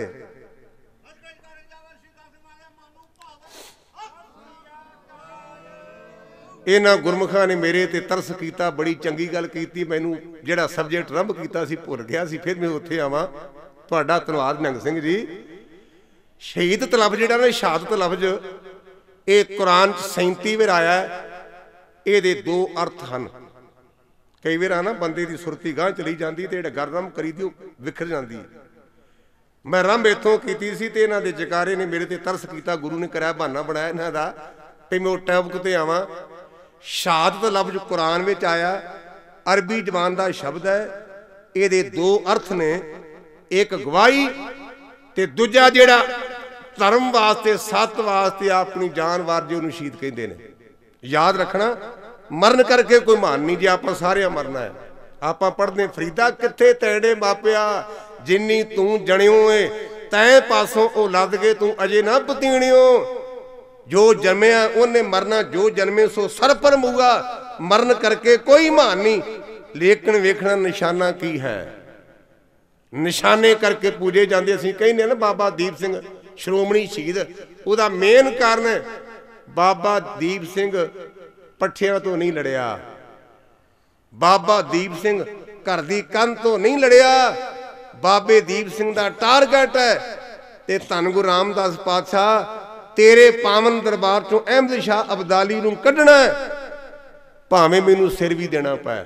इन्हां गुरमुखां ने मेरे ते तरस कीता, बड़ी चंगी गल कीती। मैनू जिहड़ा सबजैक्ट रंभ कीता सी भुल गया सी, फिर मैं उत्थे आवां। तुहाडा धन्नवाद निहंग सिंह जी। शहीदत लफ्ज़ जिहड़ा ना, शहादत लफ्ज़ ये कुरान 37 वार आया। ये दो अर्थ हैं। कई बार ना बंदे की सुरती गांह चली जाती, तो गल रंभ करी दी विखर जाती। मैं रंभ इतों की सी, तो इन्हों के जकारे ने मेरे ते तरस किया, गुरु ने कराया बहाना बनाया इन्हों का, तो मैं उस टॉपिक ते आवां। शहादत लफ्ज़ कुरान में आया, अरबी जबान का शब्द है। ये दो अर्थ ने, एक गवाही ते दूजा जिहड़ा धर्म वास्ते सत वास्ते अपनी जान वार, जो उन्होंने शहीद कहते हैं। याद रखना, मरण करके कोई मान नहीं जी, आप सारे मरना है। आप पढ़ते फरीदा किथे तैड़े मापिया, जिन्नी तू जणियो है तै पासों ओ लद के तू अजे ना पतीणियो। जो जन्मिया उन्हें मरना, जो जन्मे सो सर पर मुआ। मरण करके कोई मान नहीं, लेकिन वेखना निशाना की है। निशाने करके पूजे जाते। असीं कहने ना बाबा दीप सिंह श्रोमणी शहीद, उसका मेन कारण है बाबा दीप सिंह पट्ठियां तो नहीं लड़िया, बाबा दीप सिंह घर की कंध तो नहीं लड़िया। बाबे दीप सिंह का टारगेट है, ते धन गुरु रामदास पातशाह तेरे पावन दरबार चों अहमद शाह अब्दाली नूं कढना, भावें मैनूं सिर भी देना पाए।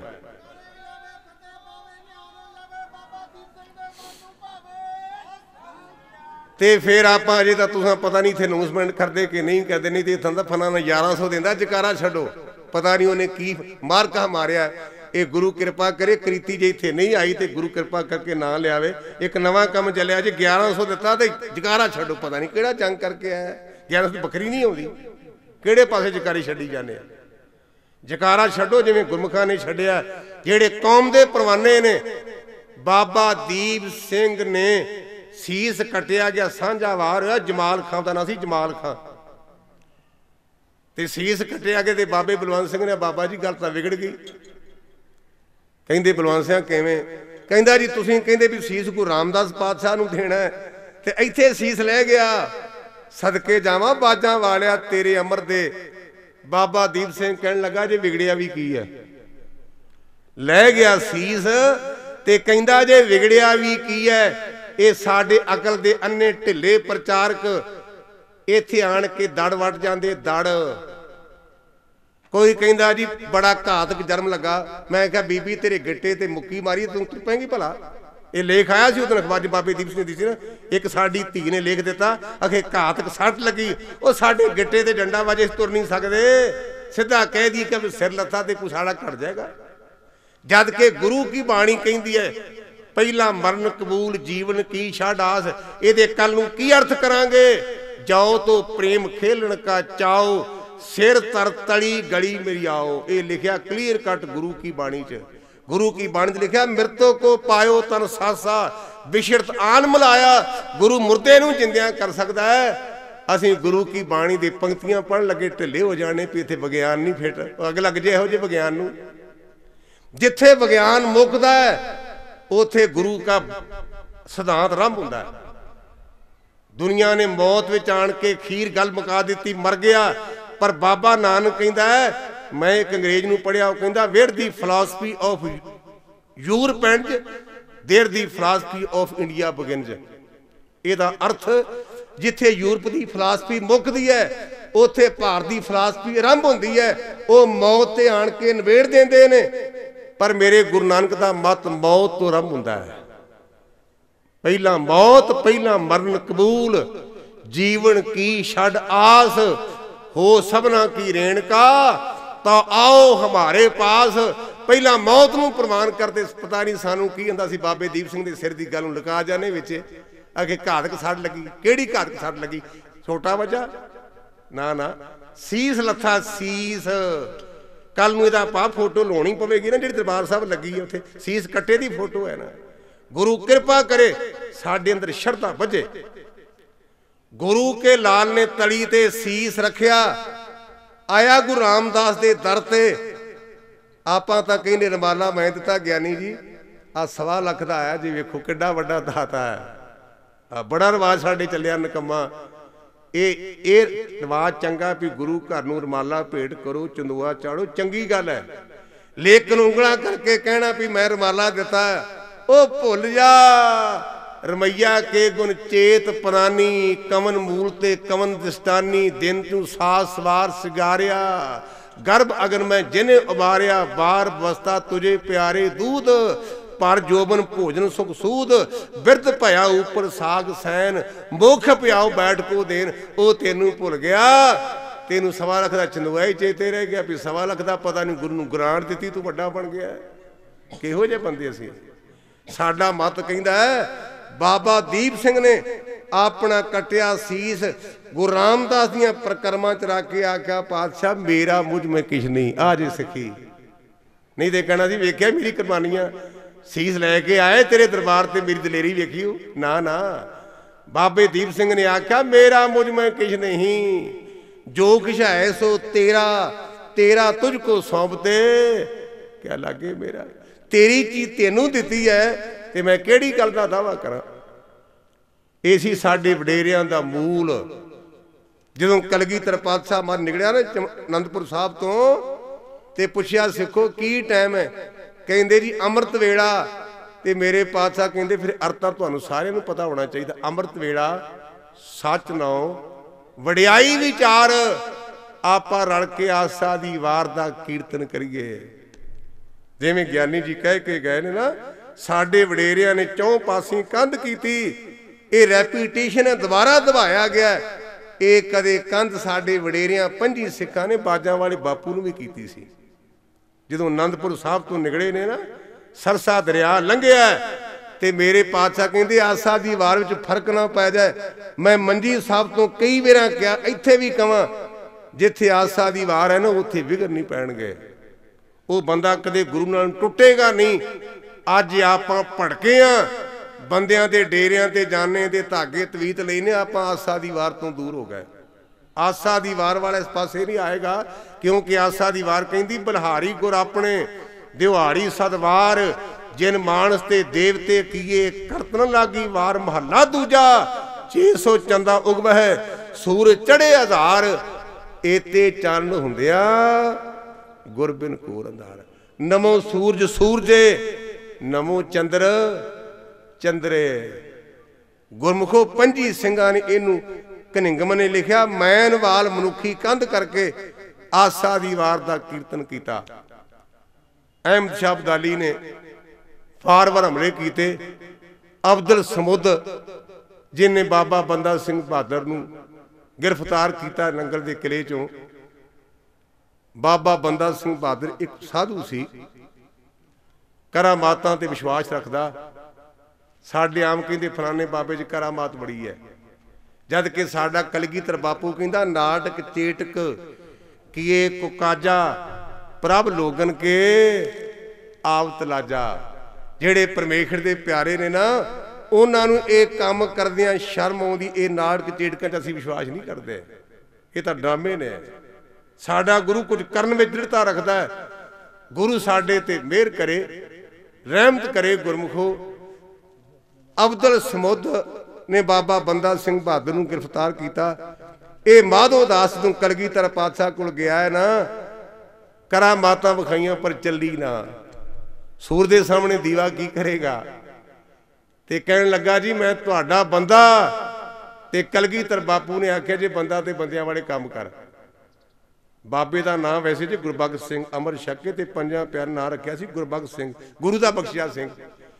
ते फिर आप अजे तो तुसां पता नहीं थे अनाउंसमेंट करते कि नहीं करते, नहीं तो इतना फलाना 1100 देंदा, जकारा छड्डो। पता नहीं उन्हें की मारका मारिया। ये गुरु कृपा करे करीती जे इत्थे नहीं आई, तो गुरु कृपा करके ना लियावे। एक नवा काम चलिया जी, 1100 दिता तो जकारा छड्डो। पता नहीं किहड़ा जंग करके आया, 1100 बकरी नहीं आउंदी, किहड़े पासे जकारी छड्डी जाने। जकारा छड्डो जिवें गुरमुखां ने छड्डिया, जिहड़े कौम दे परवाने ने। बाबा दीप सिंह ने सीस कटिया गया, सांझा वार होया। जमाल खां का नाम सी, जमाल खां, ते सीस कटिया गया। ते बाबे बलवंत सिंह ने, बाबा जी गल तां विगड़ गई। कहंदे बलवंत सिंह किवें? कहंदा जी तुसीं कहंदे भी सीस गुरु रामदास पातशाह नूं देना है, ते इत्थे सीस लै गया। सदके जावां बाजां वालिया तेरे अमर दे। बाबा दीप सिंह कहण लगा जे विगड़िया भी की है, लै गया सीस, ते कहंदा जे विगड़िया भी की है। ये साडे अकल दे अन्ने ढिले प्रचारक इत्थे आण के दड़ वट जांदे, दड़। कोई कहंदा जी बड़ा घातक जन्म लगा। मैं कहा बीबी तेरे गिट्टे ते मुक्की मारी, तू तुर पैंगी भला। ये लेख आया सी उस दिन अखबार बाबे दीप सिंह दी सी ना, एक साडी धी ने लेख दिता, आखे घातक सट लगी, वो साडे गिट्टे ते डंडा वाजे तुर नहीं सकते। सीधा कह दी कि सिर लथा ते कुछाड़ा घट जाएगा। जद के गुरु की बाणी कहती है, पहला मरण कबूल जीवन की शाडास। ये कल नूं की अर्थ करांगे? जाओ तो प्रेम खेलन का चाओ, सिर तर तली गली मेरी आओ। ये लिखा क्लीयर कट गुरु की बाणी च। गुरु की बाणी लिखा, मृतों को पायो तन सासा, विशरत आन मिलाया। गुरु मुर्दे नूं जिंदियां कर सकता है। असीं गुरु की बाणी दी पंक्तियां पढ़न लगे ढिले हो जाने भी इत्थे विज्ञान नहीं फिट। अग लग जे इहो जिहे विज्ञान नूं। जिथे विज्ञान मुकदा है उथे गुरु का सिद्धांत आरंभ हुंदा है। दुनिया ने मौत विच आण के खीर गल मुका दी, मर गया। पर बाबा नानक कहता है, मैं एक अंग्रेज नूं पढ़िया, वो कहता where the philosophy of Europe and there the philosophy of India begins. इहदा अर्थ जिथे यूरोप की फिलासफी मुकदी है उथे भारत की फिलासफी आरंभ होंदी है। वो मौत ते आण के नवेड़ देंदे ने। पर मेरे गुरु नानक का मत मौत तो आरंभ हुंदा है। ਪਹਿਲਾਂ ਮੌਤ ਪਹਿਲਾਂ ਮਰਨ ਕਬੂਲ, जीवन की छड़ आस, हो सबना की रेणका, तो आओ हमारे पास। पहला मौत नूं प्रवान करते, पता नहीं सानू की हुंदा सी। बाबे दीप सिंह दे सिर दी गल नूं लुका जाने विच अगे घातक सड़ लगी। किहड़ी घातक सड़ लगी? छोटा वजा ना ना, सीस लथा सीस। कल नूं इहदा आपां फोटो लाउणी पवेगी ना, जिहड़ी दरबार साहब लगी है उत्थे सीस कट्टे दी फोटो है ना। गुरु कृपा करे साडे अंदर शरधा बजे। गुरु के लाल ने तली ते सीस रखिया, आया गुरु रामदास दे दर ते। आपां तां कहंदे रमाला मैं दिता ज्ञानी जी, आ 1.25 लाख दा आया जी, वेखो किड्डा वड्डा दाता है। बड़ा रिवाज साडे चलिया नकम्मा। ये रिवाज चंगा भी गुरु घर नूं रमाला भेंट करो, चंदूआ चाड़ो, चंगी गल है। लेकिन उंगलां करके कहना भी मैं रमाला दिता, ओ भुल जा। रमैया के गुण चेत परानी, कवन मूल ते कवन दिस्तानी। दिन तू सास सवार सिगारिया, गर्भ अगन में जिने उबारिया। बार बस्ता तुझे प्यारे दूध, पर जोबन भोजन सुख सूद। बिरद भया ऊपर साग सैन, मुख प्याओ बैठ को देन। ओ तेनू भुल गया, तेनू 1.25 लाख का चंदुआ ही चेते रह गया भी 1.25 लाख का पता नहीं गुरु नूं ग्रांट दित्ती, तू वड्डा बन गया। किहो जिहे बंदे असीं। साडा मत कहंदा है बाबा दीप सिंह ने अपना कटिया सीस गुरु रामदास दियां प्रकरमा च रख के आख्या, पातशाह मेरा मुझ में किश नहीं, आज सिखी नहीं ते कहना जी वेख्या मेरी कुर्बानियां, सीस लैके आए तेरे दरबार ते मेरी दलेरी वेखियो। ना ना, बाबे दीप सिंह ने आख्या मेरा मुझ में किश नहीं, जो किश है सो तेरा, तेरा तुझको सौंपते। क्या लागे मेरा, तेरी चीज तेनू दिती है ते मैं किहड़ी गल दा दावा करा। ਇਹ ਸੀ ਸਾਡੇ ਵਡੇਰਿਆਂ ਦਾ ਮੂਲ। ਜਦੋਂ ਕਲਗੀਧਰ ਪਾਤਸ਼ਾਹ ਮਰ ਨਿਕਲਿਆ ਨਾ ਅਨੰਦਪੁਰ ਸਾਹਿਬ ਤੋਂ, ਤੇ ਪੁੱਛਿਆ ਸਿੱਖੋ ਕੀ ਟਾਈਮ ਹੈ? ਕਹਿੰਦੇ ਜੀ ਅੰਮ੍ਰਿਤ ਵੇਲਾ। ਤੇ ਮੇਰੇ ਪਾਤਸ਼ਾਹ ਕਹਿੰਦੇ ਫਿਰ ਅਰਥ ਤੁਹਾਨੂੰ ਸਾਰਿਆਂ ਨੂੰ ਪਤਾ ਹੋਣਾ ਚਾਹੀਦਾ। ਅੰਮ੍ਰਿਤ ਵੇਲਾ, ਸੱਚ ਨਾਉ, ਵਡਿਆਈ ਵਿਚਾਰ, ਆਪਾਂ ਰਲ ਕੇ ਆਸਾ ਦੀ ਵਾਰ ਦਾ ਕੀਰਤਨ ਕਰੀਏ। ਜਿਵੇਂ ਗਿਆਨੀ ਜੀ ਕਹਿ ਕੇ ਗਏ ਨੇ ਨਾ, ਸਾਡੇ ਵਡੇਰਿਆਂ ਨੇ ਚੌਂ ਪਾਸੇ ਕੰਧ ਕੀਤੀ। ਇਹ ਰੈਪੀਟੇਸ਼ਨ ਹੈ, ਦੁਬਾਰਾ ਦਬਾਇਆ ਗਿਆ। ਇਹ ਕਦੇ ਕੰਧ ਸਾਡੇ ਵਡੇਰਿਆਂ 5 ਸਿੱਖਾਂ ਨੇ ਬਾਜਾਂ ਵਾਲੇ ਬਾਪੂ ਨੂੰ ਵੀ ਕੀਤੀ ਸੀ। ਜਦੋਂ ਅਨੰਦਪੁਰ ਸਾਹਿਬ ਤੋਂ ਨਿਕਲੇ ਨੇ ਨਾ, ਸਰਸਾ ਦਰਿਆ ਲੰਘਿਆ ਤੇ ਮੇਰੇ ਪਾਤਸ਼ਾਹ ਕਹਿੰਦੇ ਆਸਾ ਦੀ ਵਾਰ ਵਿੱਚ ਫਰਕ ਨਾ ਪੈ ਜਾਏ। ਮੈਂ ਮੰਜੀ ਸਾਹਿਬ ਤੋਂ ਕਈ ਵਾਰਾਂ ਕਿਹਾ, ਇੱਥੇ ਵੀ ਕਵਾਂ, ਜਿੱਥੇ ਆਸਾ ਦੀ ਵਾਰ ਹੈ ਨਾ ਉੱਥੇ ਵਿਘਨ ਨਹੀਂ ਪੈਣਗੇ। ਉਹ ਬੰਦਾ ਕਦੇ ਗੁਰੂ ਨਾਲ ਟੁੱਟੇਗਾ ਨਹੀਂ। ਅੱਜ ਆਪਾਂ ਭੜਕੇ ਆ, ਬੰਦਿਆਂ ਦੇ ਡੇਰਿਆਂ ਤੇ ਜਾਣੇ ਦੇ ਧਾਗੇ ਤਵੀਤ ਲੈਨੇ, ਆਪਾਂ ਆਸਾ ਦੀ ਵਾਰ ਤੋਂ ਦੂਰ ਹੋ ਗਏ। ਆਸਾ ਦੀ ਵਾਰ ਵਾਲਾ ਇਸ ਪਾਸੇ ਨਹੀਂ ਆਏਗਾ, ਕਿਉਂਕਿ ਆਸਾ ਦੀ ਵਾਰ ਕਹਿੰਦੀ ਬਲਹਾਰੀ ਗੁਰ ਆਪਣੇ ਦਿਹਾੜੀ ਸਦਵਾਰ, ਜਿਨ ਮਾਨਸ ਤੇ ਦੇਵਤੇ ਕੀਏ ਕਰਤਨ ਲਾਗੀ ਵਾਰ। ਮਹੱਲਾ ਦੂਜਾ, 600 ਚੰਦਾ ਉਗਵਹਿ ਸੂਰ ਚੜੇ 1000। ਏਤੇ ਚੰਨ ਹੁੰਦਿਆ ਗੁਰ ਬਿਨ ਕੋਰ ਅੰਧਾਰ। ਨਮੋ ਸੂਰਜ ਸੂਰਜੇ, ਨਮੋ ਚੰਦਰ ਚੰਦਰੇ। ਗੁਰਮੁਖੋ 5 ਸਿੰਘਾਂ ਨੇ ਇਹਨੂੰ ਕਨਿੰਗਮ ਨੇ ਲਿਖਿਆ, ਮੈਨ ਵਾਲ ਮਨੁੱਖੀ ਕੰਧ ਕਰਕੇ ਆਸਾ ਦੀ ਵਾਰ ਦਾ ਕੀਰਤਨ ਕੀਤਾ। ਅਹਿਮਦ ਸ਼ਾਹ ਅਬਦਾਲੀ ਨੇ ਫਾਰਵਰ ਹਮਲੇ ਕੀਤੇ। ਅਬਦੁਲ ਸਮੁੱਦ ਜਿਹਨੇ ਬਾਬਾ ਬੰਦਾ ਸਿੰਘ ਬਹਾਦਰ ਨੂੰ ਗ੍ਰਿਫਤਾਰ ਕੀਤਾ ਨੰਗਲ ਦੇ ਕਿਲੇ ਚੋਂ। ਬਾਬਾ ਬੰਦਾ ਸਿੰਘ ਬਹਾਦਰ ਇੱਕ ਸਾਧੂ ਸੀ, ਕਰਾਮਾਤਾਂ ਤੇ ਵਿਸ਼ਵਾਸ ਰੱਖਦਾ। ਸਾਡੇ ਆਮ ਕਹਿੰਦੇ ਫਲਾਣੇ ਬਾਬੇ 'ਚ ਕਰਾਮਾਤ ਬੜੀ ਹੈ, ਜਦ ਕਿ ਸਾਡਾ ਕਲਗੀਧਰ ਬਾਪੂ ਕਹਿੰਦਾ ਨਾਟਕ ਚੇਟਕ ਕੀਏ ਕੁਕਾਜਾ ਪ੍ਰਭ ਲੋਗਨ ਕੇ ਆਵਤ ਲਾਜਾ। ਜਿਹੜੇ ਪਰਮੇਸ਼ਰ ਦੇ ਪਿਆਰੇ ਨੇ ਨਾ, ਉਹਨਾਂ ਨੂੰ ਇਹ ਕੰਮ ਕਰਦਿਆਂ ਸ਼ਰਮ ਆਉਂਦੀ। ਇਹ ਨਾਟਕ ਚੇਟਕਾਂ 'ਚ ਅਸੀਂ ਵਿਸ਼ਵਾਸ ਨਹੀਂ ਕਰਦੇ, ਇਹ ਤਾਂ ਡਰਾਮੇ ਨੇ। ਸਾਡਾ ਗੁਰੂ ਕੁਝ ਕਰਨ ਵਿੱਚ ਦ੍ਰਿੜਤਾ ਰੱਖਦਾ ਹੈ। ਗੁਰੂ ਸਾਡੇ ਤੇ ਮਿਹਰ ਕਰੇ, ਰਹਿਮਤ ਕਰੇ। ਗੁਰਮੁਖੋ ਅਬਦੁਲ ਸਮੁੱਦ ਨੇ ਬਾਬਾ ਬੰਦਾ ਸਿੰਘ ਬਹਾਦਰ ਨੂੰ ਗ੍ਰਿਫਤਾਰ ਕੀਤਾ। ਇਹ ਮਾਧੋ ਦਾਸ ਨੂੰ ਕਲਗੀਧਰ ਪਾਤਸ਼ਾਹ ਕੋਲ ਗਿਆ ਹੈ ਨਾ, ਕਰਾਮਾਤਾਂ ਵਿਖਾਈਆਂ ਪਰ ਚੱਲੀ ਨਾ। ਸੂਰ ਦੇ ਸਾਹਮਣੇ ਦੀਵਾ ਕੀ ਕਰੇਗਾ? ਤੇ ਕਹਿਣ ਲੱਗਾ ਜੀ ਮੈਂ ਤੁਹਾਡਾ ਬੰਦਾ। ਤੇ ਕਲਗੀਧਰ ਬਾਪੂ ਨੇ ਆਖਿਆ ਜੇ ਬੰਦਾ ਤੇ ਬੰਦਿਆਂ ਵਾਲੇ ਕੰਮ ਕਰ। ਬਾਬੇ ਦਾ ਨਾਂ ਵੈਸੇ ਜੀ ਗੁਰਬਖਸ਼ ਸਿੰਘ ਅਮਰ ਛਕੇ ਤੇ 5 ਪਿਆਰ ਨਾਂ ਰੱਖਿਆ ਸੀ ਗੁਰਬਖਸ਼ ਸਿੰਘ, ਗੁਰੂ ਦਾ ਬਖਸ਼ਿਆ ਸਿੰਘ।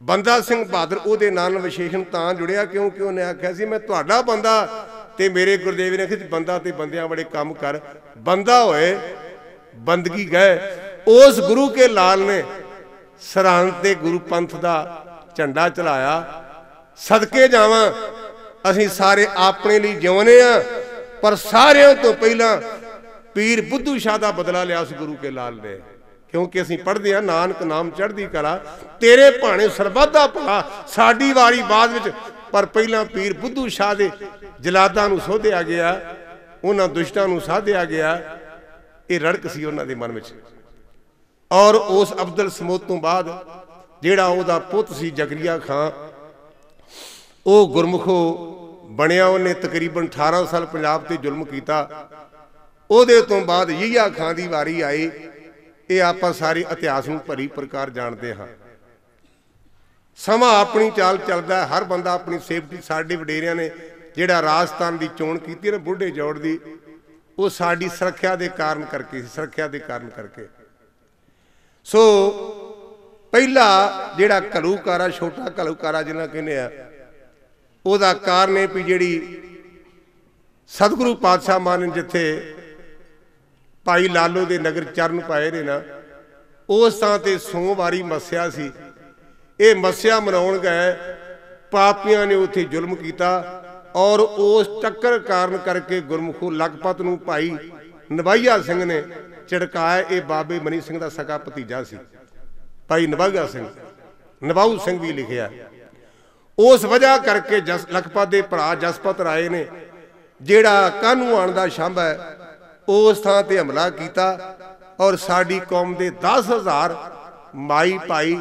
ਬੰਦਾ ਸਿੰਘ ਬਹਾਦਰ ਉਹਦੇ ਨਾਲ ਵਿਸ਼ੇਸ਼ਣ ਤਾਂ ਜੁੜਿਆ ਕਿਉਂਕਿ ਉਹਨੇ ਆਖਿਆ ਸੀ ਮੈਂ ਤੁਹਾਡਾ ਬੰਦਾ, ਤੇ ਮੇਰੇ ਗੁਰਦੇਵ ਨੇ ਆਖਿਆ ਬੰਦਾ ਤੇ ਬੰਦਿਆਂ ਬੜੇ ਕੰਮ ਕਰ, ਬੰਦਾ ਹੋਏ ਬੰਦਗੀ ਗਏ। ਉਸ ਗੁਰੂ ਕੇ ਲਾਲ ਨੇ ਸਰਹੰਦ ਤੇ ਗੁਰੂ ਪੰਥ ਦਾ ਝੰਡਾ ਚਲਾਇਆ। ਸਦਕੇ ਜਾਵਾਂ ਅਸੀਂ ਸਾਰੇ ਆਪਣੇ ਲਈ ਜਿਉਂਦੇ ਆ, ਪਰ ਸਾਰਿਆਂ ਤੋਂ ਪਹਿਲਾਂ ਪੀਰ ਬੁੱਧੂ ਸ਼ਾਹ ਦਾ ਬਦਲਾ ਲਿਆ ਉਸ ਗੁਰੂ ਕੇ ਲਾਲ ਨੇ, क्योंकि असीं पढ़ते हैं नानक नाम चढ़दी कला तेरे भाणे सरबत दा भला, साडी वारी बाद विच, पर पहला पीर बुद्धू शाह दे जलादां नूं सोधिया गया, उन्हां दुष्टां नूं साधिया गया। ये रड़क सी उन्हां दे मन विच। और उस अब्दुल समूद तो बाद जिहड़ा उहदा पुੱਤ सी जकरिया खां, वो गुरमुखो बनिया, उन्हें तकरीबन 18 साल पंजाब ते जुल्म कीता। उहदे तो बाद यहिया खां दी वारी आई। ये आप सारे इतिहास में भरी प्रकार जानते हाँ। समा अपनी चाल चलता है, हर बंदा अपनी सेफ्टी। साडे वडेरिया ने जिहड़ा राजस्थान की चोण की ना बुढ़े जौड़ की, वो साडी सुरक्षा के कारण करके, सुरक्षा के कारण करके। सो पहला जिहड़ा घलूकारा, छोटा घलूकारा जिन्हें कहने आ, उहदा कारण है भी जिहड़ी सतगुरु पातशाह मान जिथे भाई लालो के नगर चरण पाए ने ना, उस थां ते सोमवारी मस्या सी। ये मस्या मनाउण गए, पापियां ने उत्थे जुल्म किया, और उस टक्कर कारण करके गुरमुखो लखपत नूं भाई नवाइया सिंह ने झिड़काया। ये बाबे मनी सिंह का सका भतीजा सी, भाई नवाइया सिंह, नवाऊ सिंह भी लिखिया। उस वजह करके लखपत के भरा जसपत राय ने जिहड़ा कानूआन दा शंभ है, उस थां ते हमला किया, और साडी कौम के 10,000 माई भाई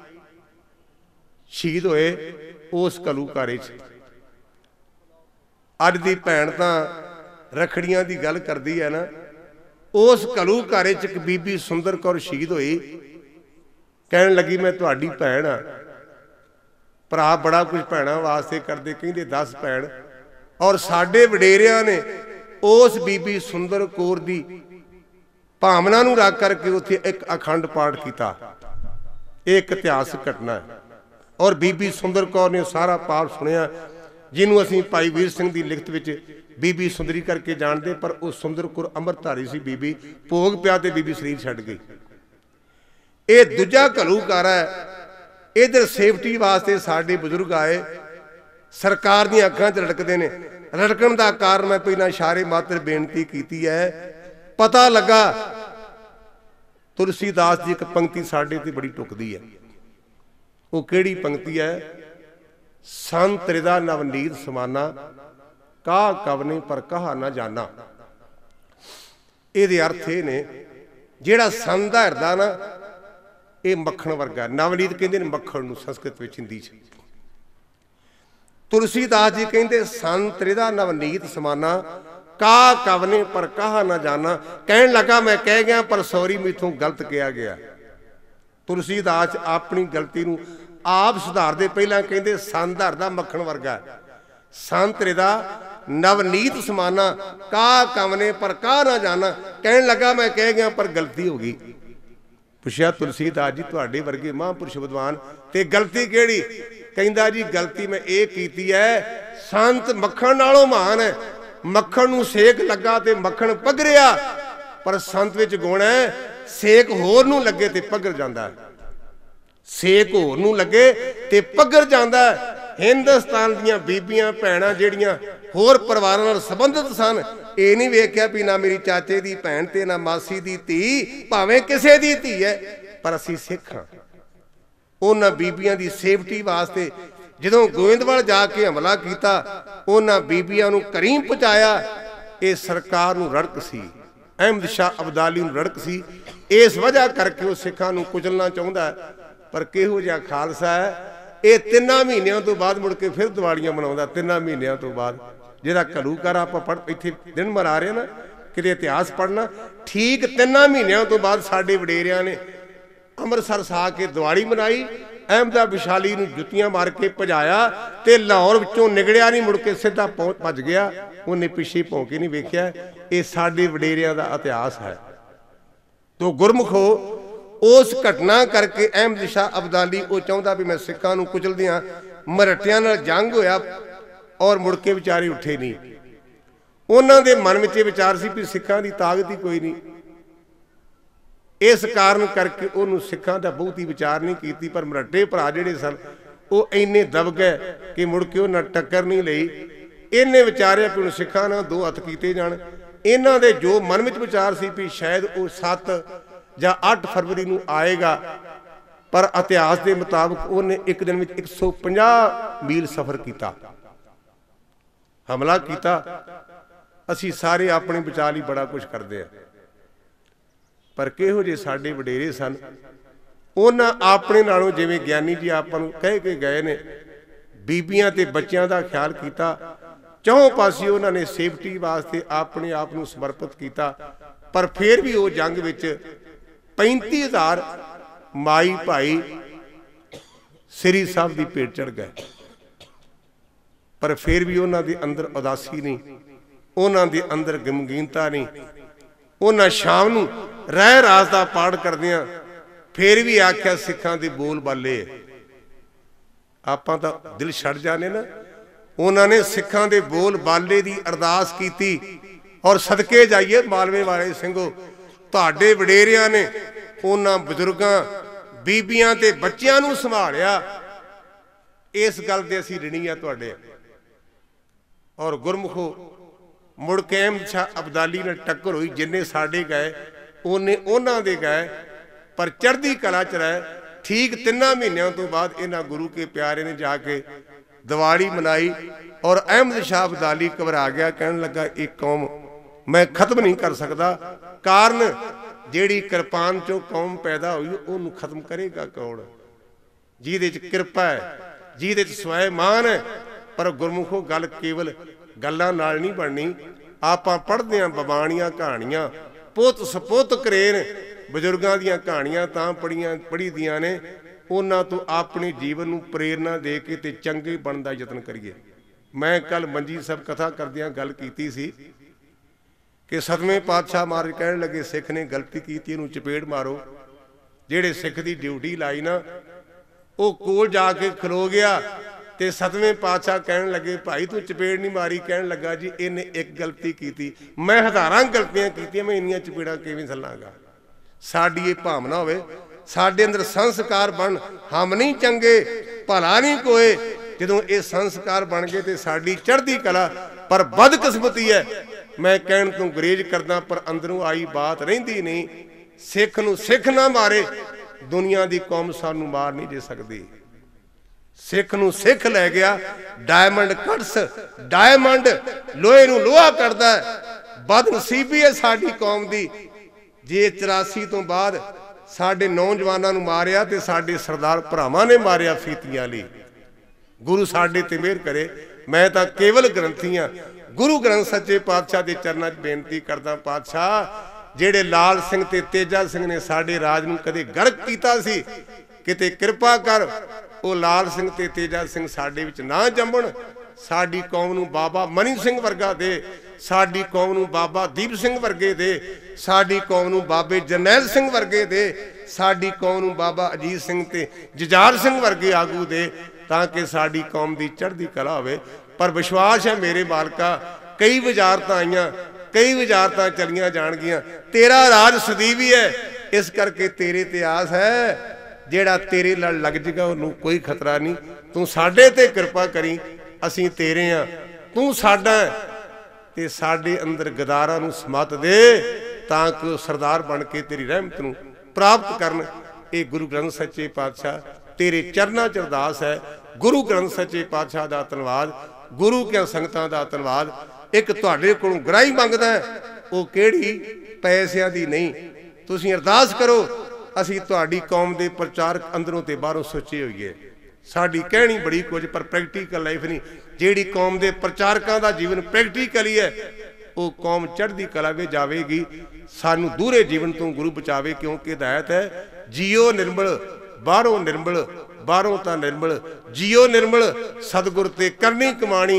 शहीद होए उस घलूकारे च। अज दी भैन तां रखड़ियां दी गल करदी है ना, उस घलूकारे च एक बीबी सुंदर कौर शहीद हुई। कहन लगी मैं तुहाडी भैन आ। भरा बड़ा कुछ भैणां वास्ते करदे, कहिंदे 10 भैन। और साडे वडेरियां ने उस बीबी सुंदर कौर दी भावना नूं रख करके उत्थे एक अखंड पाठ किया। एक इतिहासक घटना है। और बीबी सुंदर कौर ने सारा पाठ सुनिया, जिन्हों असीं भाई वीर सिंह की लिखत विच बीबी सुंदरी करके जानते, पर उस सुंदर कौर अमृतधारी सी बीबी, भोग पिया ते बीबी शरीर छड्ड गई। ये दूजा घलूकारा है। इधर सेफ्टी वास्ते साडे बजुर्ग आए, सरकार दी अखां च रड़कदे ने। रड़कण का कारण मैं पहला इशारे मात्र बेनती की है। पता लगा तुलसीदास जी एक पंक्ति साडे ते बड़ी टुकदी है। वो किहड़ी पंक्ति है? संत हृदा नवनीत समाना, कहा कवने पर कहा ना जाना। ये अर्थ ये ने, जिहड़ा संत दा हृदा ना, ये मक्खण वर्गा। नवनीत कहंदे ने मक्खण नूं संस्कृत विच हिंदी च। तुलसीदास जी कहते संत हृदा नवनीत समाना, का कवने पर कहा ना जाना। कहन लगा मैं कह गया, पर सॉरी मैथों गलत किया गया। तुलसीदास अपनी गलती नूं आप सुधारते पहला कहते संत हृदा मक्खण वर्गा, संत हृदा नवनीत समाना, का कवने पर कहा ना जाना। कहन लगा मैं कह गया, पर गलती हो गई। पुछया तुलसीदास जी तुहाडे वर्गे महापुरुष विद्वान ते गलती किहड़ी? कहंदा जी गलती मैं ये की है, संत मक्खण नालों महान है। मक्खण नूं सेक लगा ते मक्खण पगरिया, पर संत विच गुण है सेक होर नूं लगे ते पगर जांदा है। सेक होर नूं लगे ते पगर जांदा है। हिंदुस्तान दीयां बीबियां भैणां जिहड़ियां होर परिवारां नाल संबंधित सन, ये नहीं वेख्या भी ना मेरी चाचे दी भैण ते ना मासी दी धी, भावें किसे दी धी है, पर असीं सिख हां। उन्हां बीबियां दी सेफ्टी वास्ते जदों गोविंदवाल जाके हमला किया, उन्हां बीबियां नूं घरीं पहुंचाया। ये सरकार नूं रड़क सी, अहमद शाह अब्दाली नूं रड़क सी। इस वजह करके वो सिखां नूं कुचलना चाहुंदा है। पर किहो जिहा खालसा है, ये 3 महीनों तो बाद मुड़ के फिर दिवालियां मनाउंदा। 3 महीनों तो बाद जिहड़ा घलूकारा आपां पढ़ इत्थे दिन मरा रहे ना, किते इतिहास पढ़ना, ठीक 3 महीनों तो बाद साडे वडेरियां ने अमृतसर सा के दिवाली मनाई। अहमदा विशाली नूं जुत्तियां मार के भजाया ते लाहौर विचों निगड़िया नहीं, मुड़ के सीधा भज गया। उन्हें पिछे भौं के नहीं वेख्या। ये साडे वडेरियां दा इतिहास है। तो गुरमुखो उस घटना करके अहमद शाह अब्दाली वो चाहता भी मैं सिखां नूं कुचल दियां, मराठियां नाल जंग होया और मुड़ के विचारे उठे नहीं। उन्हां दे मन विच विचार सी भी सिखां दी ताकत ही कोई नहीं, इस कारण करके उन्होंने सिखां दा बहुत ही विचार नहीं की। पर मराठे भरा जिहड़े सन वो इन्ने दब गए कि मुड़ के उन्हां टक्कर नहीं लई। इन्हें विचारिया कि हुण सिखां नाल दो हत्थ कीते जाण। इन्हां दे जो मन विच विचार सी भी शायद वो 7 ਜਾਂ 8 फरवरी नूं आएगा, पर इतिहास के मुताबिक उन्हें एक दिन में 150 मील सफर किया, हमला किया। असी सारे अपने बचा लई बड़ा कुछ करते हैं, पर किहो जे साडे वडेरे सन, उन्हां अपने नालों जिवें ज्ञानी जी आपां नूं कह के गए ने, बीबियां ते बच्चियां दा ख्याल किया। चौं पासे उन्होंने सेफ्टी वास्ते अपने आप नूं समर्पित किया। पर फिर भी वो जंग विच 35,000 माई भाई श्री साहब की भेट चढ़ गए। पर फिर भी उन्हां दे अंदर उदासी नहीं, उन्हां दे अंदर गमगीनता नहीं। उन्हां शाम नूं रह रास दा पाठ करदियां फिर भी आख्या सिखां दे बोल बाले। आपां तां दिल छड़ जाने ना। उन्होंने सिखां दे बोल बाले की अरदास की और सदके जाइए मालवे वाले सिंघो, तुहाडे वडेरियां ने उन्हां बजुर्गां बीबियां ते बच्चियां नूं संभालिया। इस गल दे असीं ऋणी आ तुहाडे। और गुरमुखो मुड़ के अहमद शाह अब्दाली नाल टक्कर हुई, जिन्ने साडे गए उन्ने उन्हां दे गए, पर चढ़दी कला च रहे। ठीक 3 महीनों तो बाद इन्हां गुरु के प्यारे ने जाके दिवाली मनाई और अहमद शाह अब्दाली घबरा गया, कहने लगा एक कौम मैं खत्म नहीं कर सकता। कारण जिहड़ी किरपान चों कौम पैदा हुई उन्होंने खत्म करेगा कौन? जिहदे च कृपा है, जिहदे च स्वैमान है। पर गुरमुखो गल केवल गल्लां नाल नहीं बननी। आपां पढ़दे हां बबाणियां कहानियां, पुत सपुत करेन बजुर्गां दियां कहानियां तां पढ़ी दियां ने। उन्हां तो अपने जीवन नूं प्रेरणा दे के ते चंगे बनने का यतन करिए। मैं कल मंजी साहब कथा करदियां गल कीती सी कि 7वें पातशाह महाराज कहने लगे सिख ने गलती की, इहनूं चपेड़ मारो। जिहड़े सिख की ड्यूटी लाई ना वो कोल जाके खलो गया ते 7वें पातशाह कहने लगे भाई तू चपेड़ नहीं मारी। कहने लगा जी इन्हें एक गलती की, मैं हज़ारां गलतियां कीतियां, मैं इन्नियां चपेड़ां किवें झल्लांगा। साडी ये भावना होवे, साडे अंदर संस्कार बन, हम नहीं चंगे भला नहीं कोई। जदों ये संस्कार बन गए तो साडी चढ़दी कला। पर बदकिस्मती है, मैं कहण तो गुरेज करदा पर अंदरों आई बात रहिंदी नहीं। सिख नूं सिख ना मारे, दुनिया की कौम सानू मार नहीं दे सकती। सिख नूं सिख लै गया, डायमंड कट्स डायमंड लोहे नूं लोहा करदा है। बदनसीबी है साडी कौम दी जे 84 तो बाद साडे नौजवानों नूं मारिया ते साडे सरदार भरावां ने मारिया फीतियां लई। गुरु साडे ते मेहर करे। मैं तां केवल ग्रंथी हाँ। गुरु ग्रंथ सच्चे पातशाह के चरणों च बेनती करदा, पातशाह जिहड़े लाल सिंह ते तेजा सिंह ने साडे राज नूं कदे गर्क कीता सी, किते कृपा कर वो लाल सिंह ते तेजा सिंह साडे विच ना जंमण। साडी कौम नूं बाबा मनी सिंह वर्गा दे, साडी कौम नूं बाबा दीप सिंह वर्गे दे, साडी कौम नूं बाबे जरनैल सिंह वर्गे दे, साडी कौम नूं बाबा अजीत सिंह ते जुझार सिंह वर्गे आगू दे, ताकि साडी कौम दी चढ़दी कला होवे। पर विश्वास है मेरे मालका, कई वजारतां आईयां, कई वजारतां चलियां जाणगियां, तेरा राज सदी भी है। इस करके तेरे ते आस है, जेड़ा तेरे नाल लग जाएगा उन्होंने कोई खतरा नहीं। तू साडे ते कृपा करी, असीं तेरे हाँ, तू साडा है ते साडे अंदर गदारां नूं समत दे, तां कि सरदार बन के तेरी रहमत नूं प्राप्त करन। ये गुरु ग्रंथ सच्चे पातशाह तेरे चरनां च अरदास है। गुरु ग्रंथ सच्चे पातशाह दा धन्नवाद, गुरु क्या संगतां दा धन्नवाद। एक तुहाडे कोलों ग्राही मंगदा है, वो किहड़ी पैसिਆਂ दी नहीं। तुसीं अरदास करो, असीं तुहाडी कौम दे प्रचारक अंदरों ते बाहरों सोचे होईए। साडी कहनी बड़ी कुछ पर प्रैक्टिकल लाइफ नहीं। जिहड़ी कौम दे प्रचारकां दा जीवन प्रैक्टिकल ही है, वो कौम चढ़दी कला में जावेगी। सानू दूरे जीवन तो गुरु बचावे, क्योंकि हिदायत है जियो निर्मल बाहरों निर्मल, बाहरों ता निर्मल, जियो निर्मल सतगुर ते करनी कमाणी।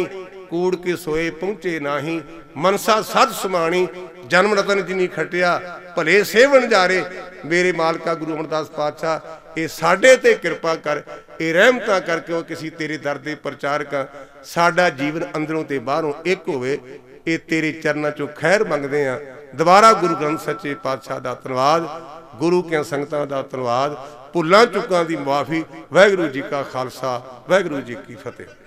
कूड़ के सोए पहुंचे नाही, मनसा सद समाणी, जन्म रतन जिनी खटिया भले सेवन जारे। मेरे मालका गुरु अमरदास पातशाह, ये साडे ते किरपा कर, ये रहमतां कर, क्यों किसी तेरे दर दे प्रचारक साडा जीवन अंदरों ते बाहरों एक होवे। ये तेरे चरणों चों खैर मंगदे आ। दोबारा गुरु ग्रंथ सच्चे पातशाह दा धन्नवाद, गुरु के संगतां दा धन्नवाद, भुल्लां चुकां दी माफ़ी। वाहिगुरू जी का खालसा, वाहिगुरू जी की फतेह।